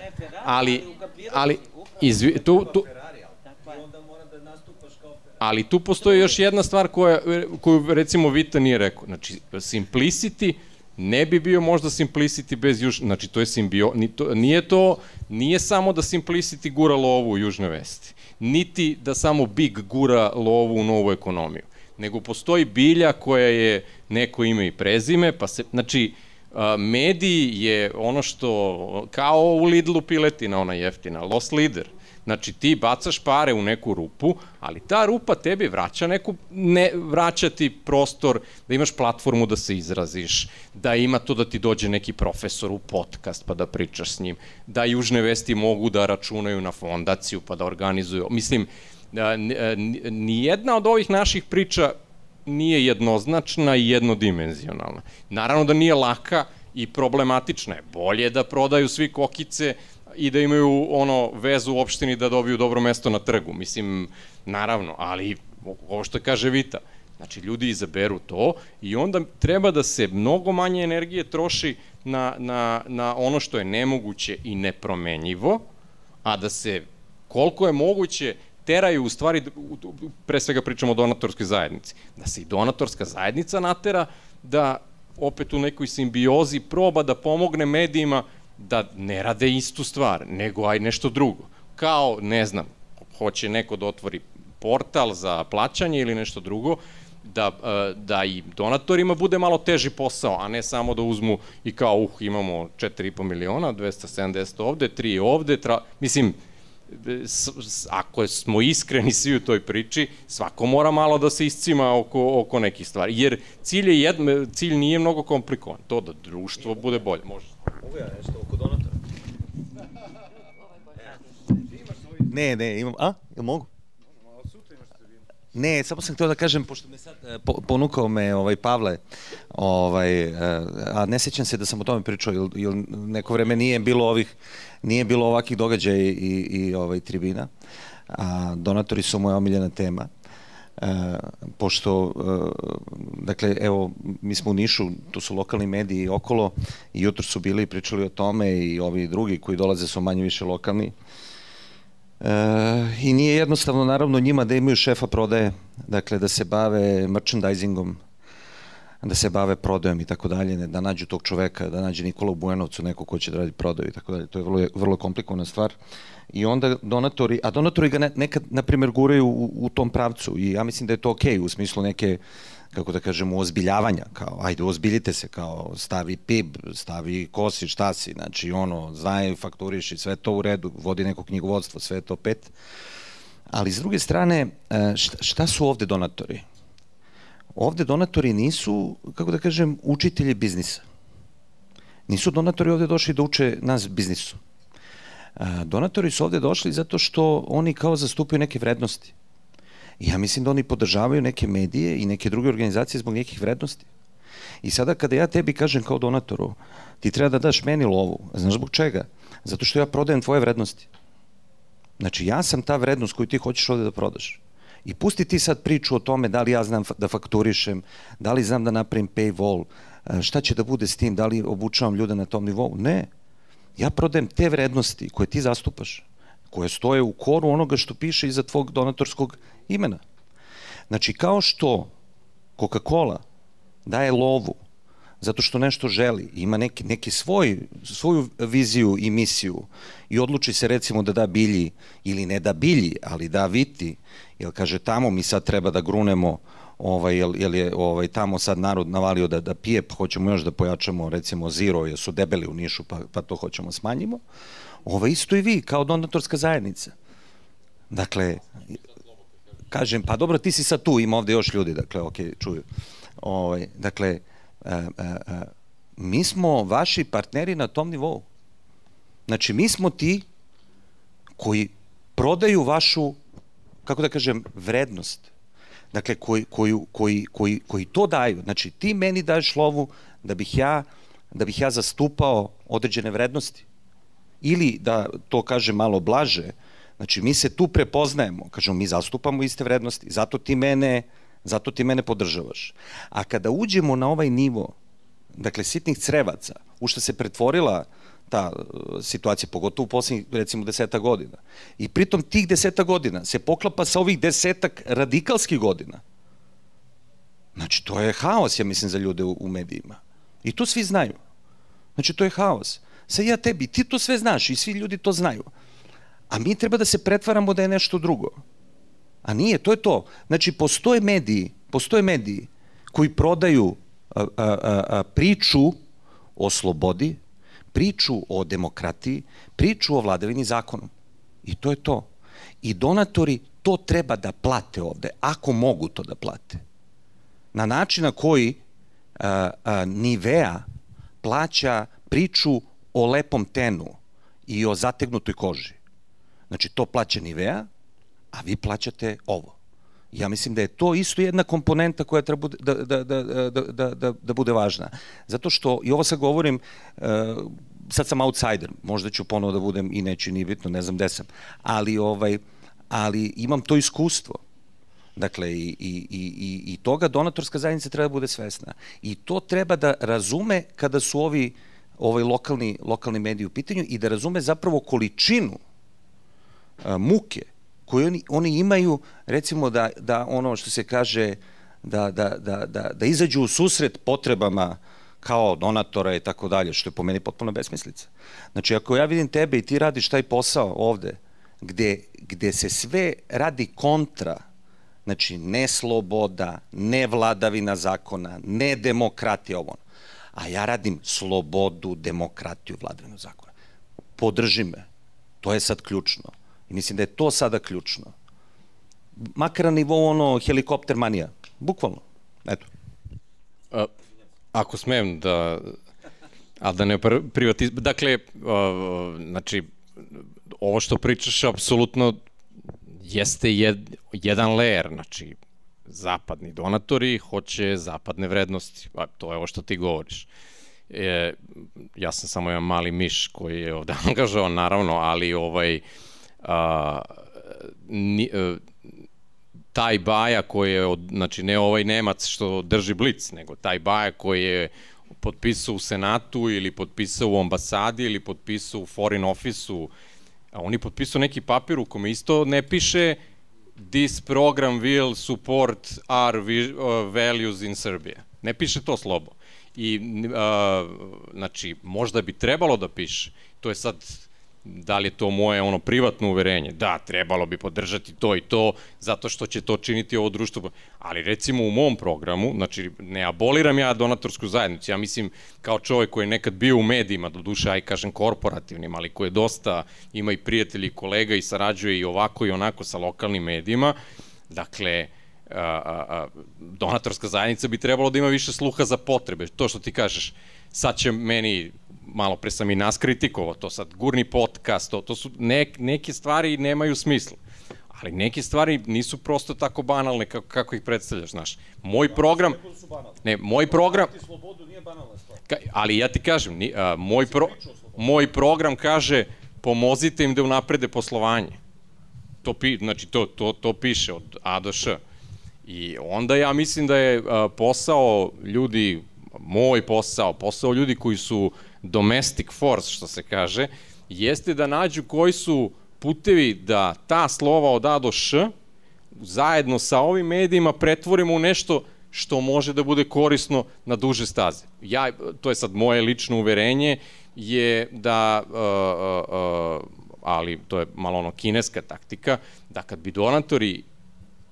B: Ali tu postoji još jedna stvar koju recimo Vita nije rekao. Znači, simplicity ne bi bio možda simplicity bez znači to je nije samo da simplicity gura lovu u Južne Vesti, niti da samo Big gura lovu u novu ekonomiju, nego postoji bilja koja je neko ime i prezime, pa se, znači, mediji je ono što, kao u Lidlu piletina, ona jeftina, lost leader. Znači, ti bacaš pare u neku rupu, ali ta rupa tebi vraća ti prostor, da imaš platformu da se izraziš, da ima to da ti dođe neki profesor u podcast pa da pričaš s njim, da Južne Vesti mogu da računaju na fondaciju pa da organizuju. Mislim, nijedna od ovih naših priča nije jednoznačna i jednodimenzionalna. Naravno da nije laka i problematična je. Bolje da prodaju svi kokice i da imaju vezu u opštini da dobiju dobro mesto na trgu. Mislim, naravno, ali ovo što kaže Vita, znači ljudi izaberu to i onda treba da se mnogo manje energije troši na ono što je nemoguće i nepromenjivo, a da se koliko je moguće teraju u stvari, pre svega pričamo o donatorskoj zajednici, da se i donatorska zajednica natera da opet u nekoj simbiozi proba da pomogne medijima da ne rade istu stvar, nego aj nešto drugo. Kao, ne znam, hoće neko da otvori portal za plaćanje ili nešto drugo, da i donatorima bude malo teži posao, a ne samo da uzmu i kao, imamo 4,5 miliona, 270 ovde, 3 ovde, mislim, ako smo iskreni svi u toj priči, svako mora malo da se iscima oko nekih stvari, jer cilj nije mnogo komplikovan, to da društvo bude bolje. Može.
G: Mogu ja nešto oko donatora? Ne, imam, jel mogu? Ne, samo sam htio da kažem, pošto me sad ponukao me Pavle, a ne sjećam se da sam o tome pričao, jer neko vreme nije bilo ovakvih događaja i tribina, a donatori su moja omiljena tema, pošto, dakle, evo, mi smo u Nišu, tu su lokalni mediji okolo, i jutro su bili i pričali o tome i ovi drugi koji dolaze su manje više lokalni, i nije jednostavno naravno njima da imaju šefa prodaje, dakle da se bave merchandisingom, da se bave prodajom i tako dalje, da nađu tog čoveka, da nađe Nikola u Bujanovcu, neko ko će da radi prodaju i tako dalje, to je vrlo komplikovana stvar. I onda donatori ga nekad, na primjer, guraju u tom pravcu i ja mislim da je to okej, u smislu neke, kako da kažem, uozbiljavanja, kao, ajde, uozbiljite se, kao, stavi PIB, stavi ko si, šta si, znači, znaj, fakturiši, sve to u redu, vodi neko knjigovodstvo, sve to pet. Ali, s druge strane, šta su ovde donatori? Ovde donatori nisu, kako da kažem, učitelji biznisa. Nisu donatori ovde došli da uče nas biznisu. Donatori su ovde došli zato što oni kao zastupaju neke vrednosti. I ja mislim da oni podržavaju neke medije i neke druge organizacije zbog nekih vrednosti. I sada kada ja tebi kažem kao donatoru, ti treba da daš meni lovu, znaš zbog čega? Zato što ja prodajem tvoje vrednosti. Znači, ja sam ta vrednost koju ti hoćeš ovde da prodaš. I pusti ti sad priču o tome da li ja znam da fakturišem, da li znam da napravim paywall, šta će da bude s tim, da li obučavam ljude na tom nivou. Ne. Ja prodajem te vrednosti koje ti zastupaš, koje stoje u koru onoga što piše iza tvog donatorskog imena. Znači, kao što Coca-Cola daje lovu zato što nešto želi, ima neki svoju viziju i misiju i odluči se recimo da da Bilji ili ne da Bilji, ali da Viti, jer kaže tamo mi sad treba da grunemo jel je tamo sad narod navalio da pije, pa hoćemo još da pojačamo, recimo, zero, jer su debeli u Nišu, pa to hoćemo smanjimo. Isto i vi, kao donatorska zajednica. Dakle, kažem, pa dobro, ti si sad tu, ima ovde još ljudi, dakle, čuju. Dakle, mi smo vaši partneri na tom nivou. Znači, mi smo ti koji prodaju vašu, kako da kažem, vrednost. Dakle, koji to daju. Znači, ti meni daješ lovu da bih ja zastupao određene vrednosti. Ili, da to kažem malo blaže, znači, mi se tu prepoznajemo, kažemo, mi zastupamo iste vrednosti, zato ti mene podržavaš. A kada uđemo na ovaj nivo, dakle, sitnih crevaca, u što se pretvorila ta situacija, pogotovo u poslednjih, recimo, 10 godina. I pritom tih 10 godina se poklapa sa ovih 10 radikalskih godina. Znači, to je haos, ja mislim, za ljude u medijima. I to svi znaju. Znači, to je haos. Sad ja tebi, ti to sve znaš i svi ljudi to znaju. A mi treba da se pretvaramo da je nešto drugo. A nije, to je to. Znači, postoje mediji koji prodaju priču o slobodi, priču o demokratiji, priču o vladavini zakonom. I to je to. I donatori to treba da plate ovde, ako mogu to da plate. Na način na koji Nivea plaća priču o lepom tenu i o zategnutoj koži. Znači, to plaća Nivea, a vi plaćate ovo. Ja mislim da je to isto jedna komponenta koja treba da bude važna. Zato što, i ovo sad govorim, sad sam outsider, možda ću ponovo da budem i neću, nije bitno, ne znam gde sam, ali imam to iskustvo. Dakle, i toga donatorska zajednica treba da bude svesna. I to treba da razume kada su ovi lokalni mediji u pitanju i da razume zapravo količinu muke koju oni imaju, recimo da ono što se kaže, da izađu u susret potrebama kao donatora i tako dalje, što je po meni potpuno besmislica. Znači, ako ja vidim tebe i ti radiš taj posao ovde, gde se sve radi kontra, znači, ne sloboda, ne vladavina zakona, ne demokratija, a ja radim slobodu, demokratiju, vladavinu zakona. Podrži me. To je sad ključno. I mislim da je to sada ključno. Makar na nivou helikopter manija. Bukvalno. Eto.
B: Ako smem da... Ali da ne privatizujem... Dakle, znači, ovo što pričaš apsolutno jeste jedan layer, znači, zapadni donatori hoće zapadne vrednosti. To je ovo što ti govoriš. Ja sam samo jedan mali miš koji je ovde angažovan, naravno, ali taj Baja koji je, znači ne ovaj Nemac što drži Blic, nego taj Baja koji je potpisao u Senatu ili potpisao u ambasadi ili potpisao u Foreign Office-u, a oni potpisao neki papir u kome isto ne piše this program will support our values in Serbia. Ne piše to slobo. I, znači, možda bi trebalo da piše. To je sad, da li je to moje privatno uverenje? Da, trebalo bi podržati to i to, zato što će to činiti ovo društvo. Ali recimo u mom programu, znači, ne aboliram ja donatorsku zajednicu. Ja mislim, kao čovjek koji je nekad bio u medijima, do duše, aj kažem korporativnim, ali koji je dosta, ima i prijatelji i kolega i sarađuje i ovako i onako sa lokalnim medijima, dakle, donatorska zajednica bi trebalo da ima više sluha za potrebe. To što ti kažeš, sad će meni, malo pre sam i nas kritikovao, to sad gurni podcast, to su neke stvari nemaju smisla. Ali neke stvari nisu prosto tako banalne kako ih predstavljaš, znaš. Moj program... Ne, moj program... Ali ja ti kažem, moj program kaže pomozite im da unaprede poslovanje. Znači, to piše od A do Š. I onda ja mislim da je posao ljudi, moj posao ljudi koji su domestic force, što se kaže, jeste da nađu koji su putevi da ta slova od A do Š zajedno sa ovim medijima pretvorimo u nešto što može da bude korisno na duže staze. To je sad moje lično uverenje, je da, ali to je malo kineska taktika, da kad bi donatori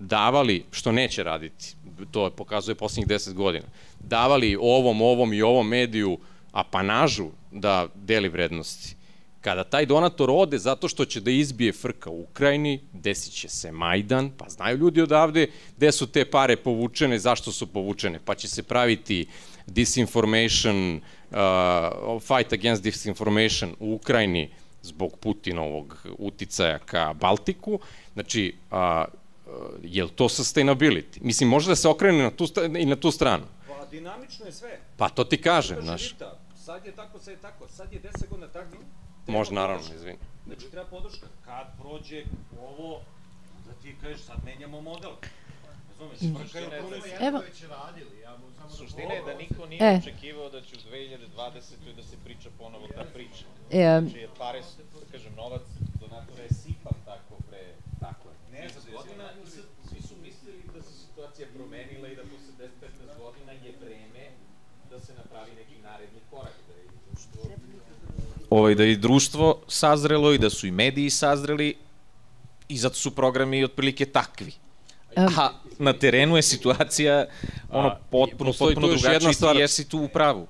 B: davali, što neće raditi, to pokazuje poslednjih 10 godina, davali ovom mediju apanažu da deli vrednosti. Kada taj donator ode zato što će da izbije frka u Ukrajini, desit će se Majdan, pa znaju ljudi odavde gde su te pare povučene, zašto su povučene, pa će se praviti disinformation, fight against disinformation u Ukrajini zbog Putinovog uticaja ka Baltiku. Znači, je li to sustainability? Mislim, može da se okrene i na tu stranu.
F: Pa dinamično je sve.
B: Pa to ti kažem, znaš.
F: Sad je tako, sad je tako, sad je 10 godina tako.
B: Može, naravno, izvini.
F: Znači, treba podrška. Kad prođe ovo, da ti kažeš, sad menjamo model.
E: Evo.
D: Suština je da niko nije očekivao da će u 2020. da se priča ponovo ta priča. Znači, pare, kažem, novac donatora je sipan tako pre... Tako je. Ne, za godina svi su mislili da se situacija promenila i da posle 10-15 godina je vreme da se napravi neki naredni korak, da je društvo sazrelo i da su i mediji sazreli i zato su programi otprilike takvi. A na terenu je situacija potpuno drugačija i ti jesi tu u pravu.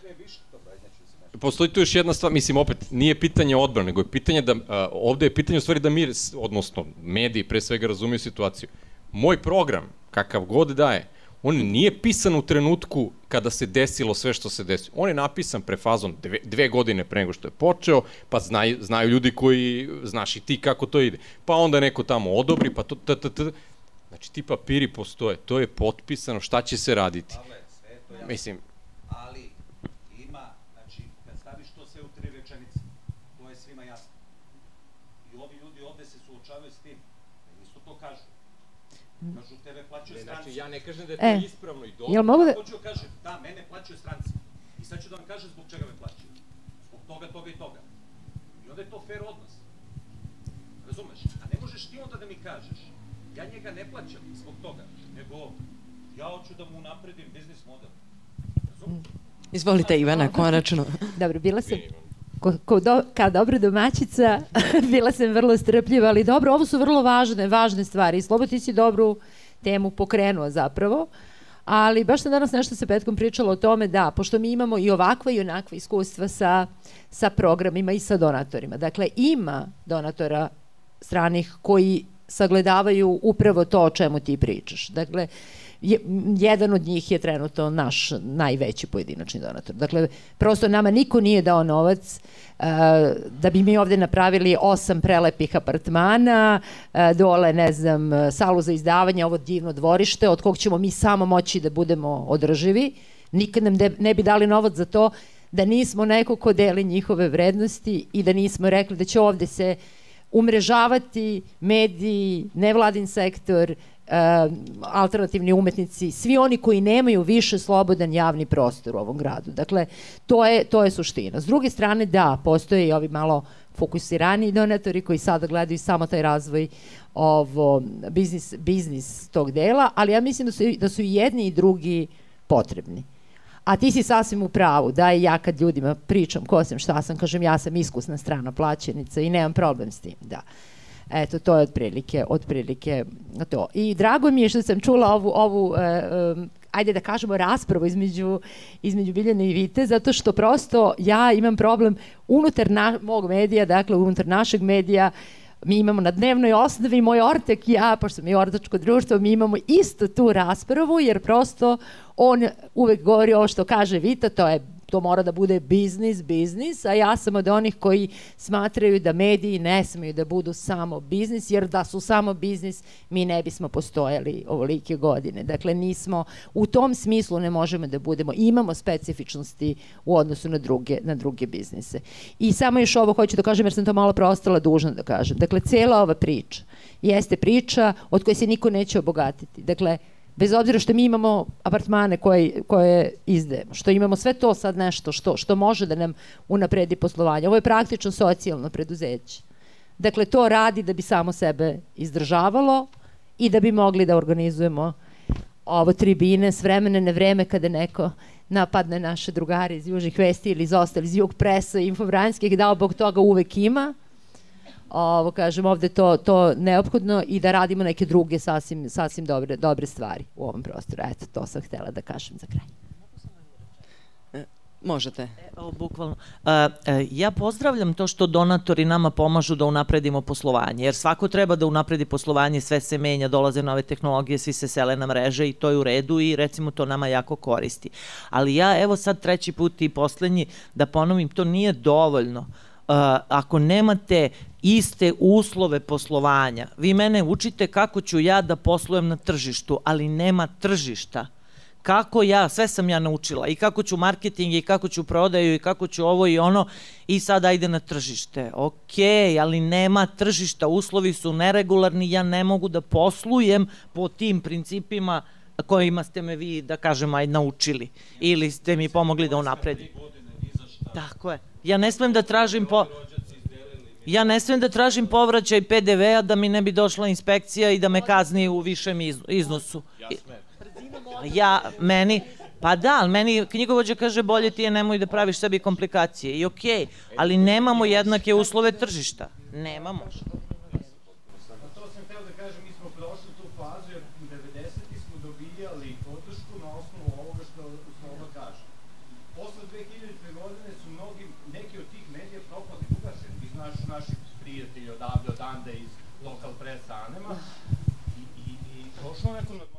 B: Postoji tu još jedna stvar, mislim, opet, nije pitanje odbrane, nego je pitanje da, ovde je pitanje u stvari da mi, odnosno mediji pre svega razumiju situaciju. Moj program, kakav god daje, on nije pisan u trenutku kada se desilo sve što se desilo. On je napisan prefazom 2 godine pre nego što je počeo, pa znaju ljudi koji, znaš i ti kako to ide. Pa onda neko tamo odobri, pa to, znači ti papiri postoje, to je potpisano, šta će se raditi.
G: Sve je to jasno.
B: Mislim,
G: ali ima, znači, kad staviš to sve u 3 rečenice, to je svima jasno. I ovi ljudi ovde se suočavaju s tim, da isto to kažu. Kažu, tebe plaćaju stranci.
B: Znači, ja ne kažem da je to ispravno i dobro.
G: Ja hoću da kažem, da, mene plaćaju stranci. I sad ću da vam kažem zbog čega me plaćaju. Zbog toga, toga i toga. I onda je to fair odnos. Razumeš? A ne možeš ti onda da mi kažeš, ja njega ne plaćam zbog toga, nego ja hoću da mu napredim biznis model. Razumeš?
A: Izvolite, Ivana, konačno.
E: Dobro, bila sam... Kao dobra domaćica, bila sam vrlo strpljiva, ali dobro, ovo su vrlo važne stvari. I Slobo, ti si dobru temu pokrenuo zapravo, ali baš sam danas nešto sa Petkom pričala o tome da, pošto mi imamo i ovakva i onakva iskustva sa programima i sa donatorima. Dakle, ima donatora stranih koji sagledavaju upravo to o čemu ti pričaš. Dakle, jedan od njih je trenutno naš najveći pojedinačni donator. Dakle, prosto nama niko nije dao novac da bi mi ovde napravili 8 prelepih apartmana, dole, ne znam, salu za izdavanje, ovo divno dvorište, od kog ćemo mi samo moći da budemo održivi. Nikad nam ne bi dali novac za to da nismo neko ko deli njihove vrednosti i da nismo rekli da će ovde se umrežavati mediji, nevladin sektor, alternativni umetnici, svi oni koji nemaju više slobodan javni prostor u ovom gradu. Dakle, to je suština. S druge strane, da, postoje i ovi malo fokusirani donatori koji sada gledaju samo taj razvoj biznis tog dela, ali ja mislim da su i jedni i drugi potrebni. A ti si sasvim u pravu, da i ja kad ljudima pričam ko sam, šta sam, kažem ja sam iskusna strana plaćenica i nemam problem s tim, da. Eto, to je otprilike to. I drago mi je što sam čula ovu ajde da kažemo, raspravu između Biljane i Vite, zato što prosto ja imam problem unutar mog medija, dakle unutar našeg medija, mi imamo na dnevnoj osnovi, moj ortak i ja, pošto mi je ortačko društvo, mi imamo isto tu raspravu, jer prosto on uvek govori ovo što kaže Vita, to mora da bude biznis, a ja sam od onih koji smatraju da mediji ne smeju da budu samo biznis, jer da su samo biznis, mi ne bismo postojali ovolike godine. Dakle, nismo, u tom smislu ne možemo da budemo, imamo specifičnosti u odnosu na druge biznise. I samo još ovo hoću da kažem, jer sam to malo preostala dužna da kažem. Dakle, cijela ova priča jeste priča od koje se niko neće obogatiti. Dakle, bez obzira što mi imamo apartmane koje izdajemo, što imamo sve to sad nešto što može da nam unapredi poslovanje. Ovo je praktično socijalno preduzeće. Dakle, to radi da bi samo sebe izdržavalo i da bi mogli da organizujemo ovo tribine s vremena na vreme kada neko napadne naše drugare iz Južnih vesti ili iz ostalih iz Jug presa i Infovranjskih, dao Bog toga uvek ima. kažem, ovde to neophodno i da radimo neke druge sasvim dobre stvari u ovom prostoru. Eto, to sam htela da kažem za kraj.
A: Možete.
C: Bukvalno. Ja pozdravljam to što donatori nama pomažu da unapredimo poslovanje, jer svako treba da unapredi poslovanje, sve se menja, dolaze nove tehnologije, svi se sele na mreže i to je u redu i recimo to nama jako koristi. Ali ja evo sad treći put i poslednji da ponovim, to nije dovoljno. Ako nemate iste uslove poslovanja, vi mene učite kako ću ja da poslujem na tržištu, ali nema tržišta. Kako ja, sve sam ja naučila, i kako ću marketing, i kako ću prodaju, i kako ću ovo i ono, i sad ajde na tržište. Okej, ali nema tržišta, uslovi su neregularni, ja ne mogu da poslujem po tim principima kojima ste me vi, da kažem, ajde naučili, ili ste mi pomogli da unapredim. Tako je. Ja ne smem da tražim povraćaj PDV-a da mi ne bi došla inspekcija i da me kazni u višem iznosu. Pa da, ali meni knjigovođa kaže bolje ti je nemoj da praviš sebi komplikacije i okej, ali nemamo jednake uslove tržišta. Nemamo.
F: To sam hteo da kažem, mi smo prošli tu fazu jer u 90-ti smo dobijali podršku na osnovu ovoga što Slova kaže. Posle 2000. godine su neki od tih medija propali ugašeni. Vi znaš naši prijatelji odavde, odande iz lokal presa Anema i prošlo neko normalno.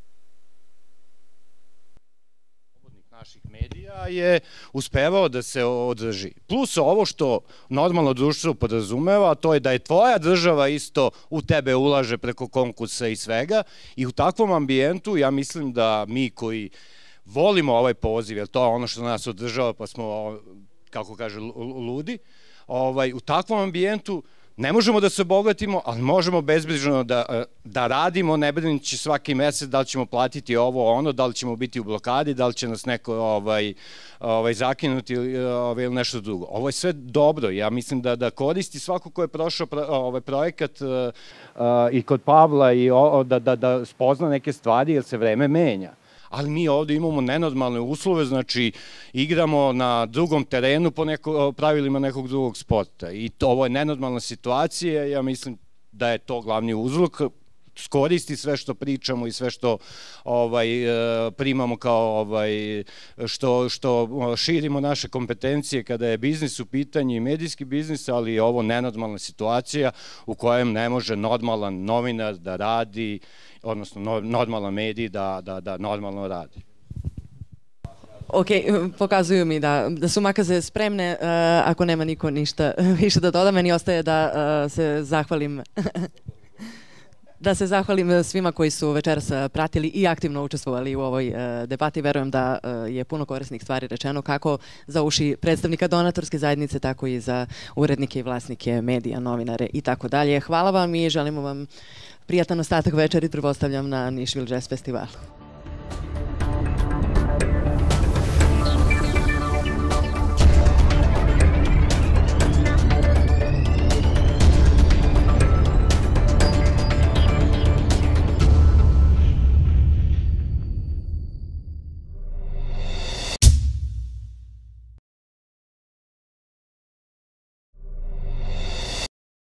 F: Naših medija je uspevao da se održi. Plus ovo što normalno društvo podrazumeva, to je da je tvoja država isto u tebe ulaže preko konkursa i svega i u takvom ambijentu ja mislim da mi koji volimo ovaj poziv, jer to je ono što nas održava pa smo, kako kaže, ludi, u takvom ambijentu ne možemo da se obogatimo, ali možemo bezbrižno da radimo, ne brinući svaki mesec da li ćemo platiti ovo, ono, da li ćemo biti u blokadi, da li će nas neko zakinuti ili nešto drugo. Ovo je sve dobro. Ja mislim da koristi svako ko je prošao projekat i kod Pavla i da spozna neke stvari jer se vreme menja. Ali mi ovde imamo nenormalne uslove, znači igramo na drugom terenu po pravilima nekog drugog sporta i ovo je nenormalna situacija, ja mislim da je to glavni uzrok, skoristi sve što pričamo i sve što primamo kao što širimo naše kompetencije kada je biznis u pitanju i medijski biznis, ali je ovo nenormalna situacija u kojem ne može normalan novinar da radi, odnosno normalan medij da normalno radi.
A: Ok, pokazuju mi da su makaze spremne, ako nema niko ništa više da doda, meni ostaje da se zahvalim svima koji su večeras pratili i aktivno učestvovali u ovoj debati. Verujem da je puno korisnih stvari rečeno kako za uši predstavnika donatorske zajednice, tako i za urednike i vlasnike medija, novinare i tako dalje. Hvala vam i želimo vam prijatan ostatak večeri, pretpostavljam na Nišvil Jazz Festivalu.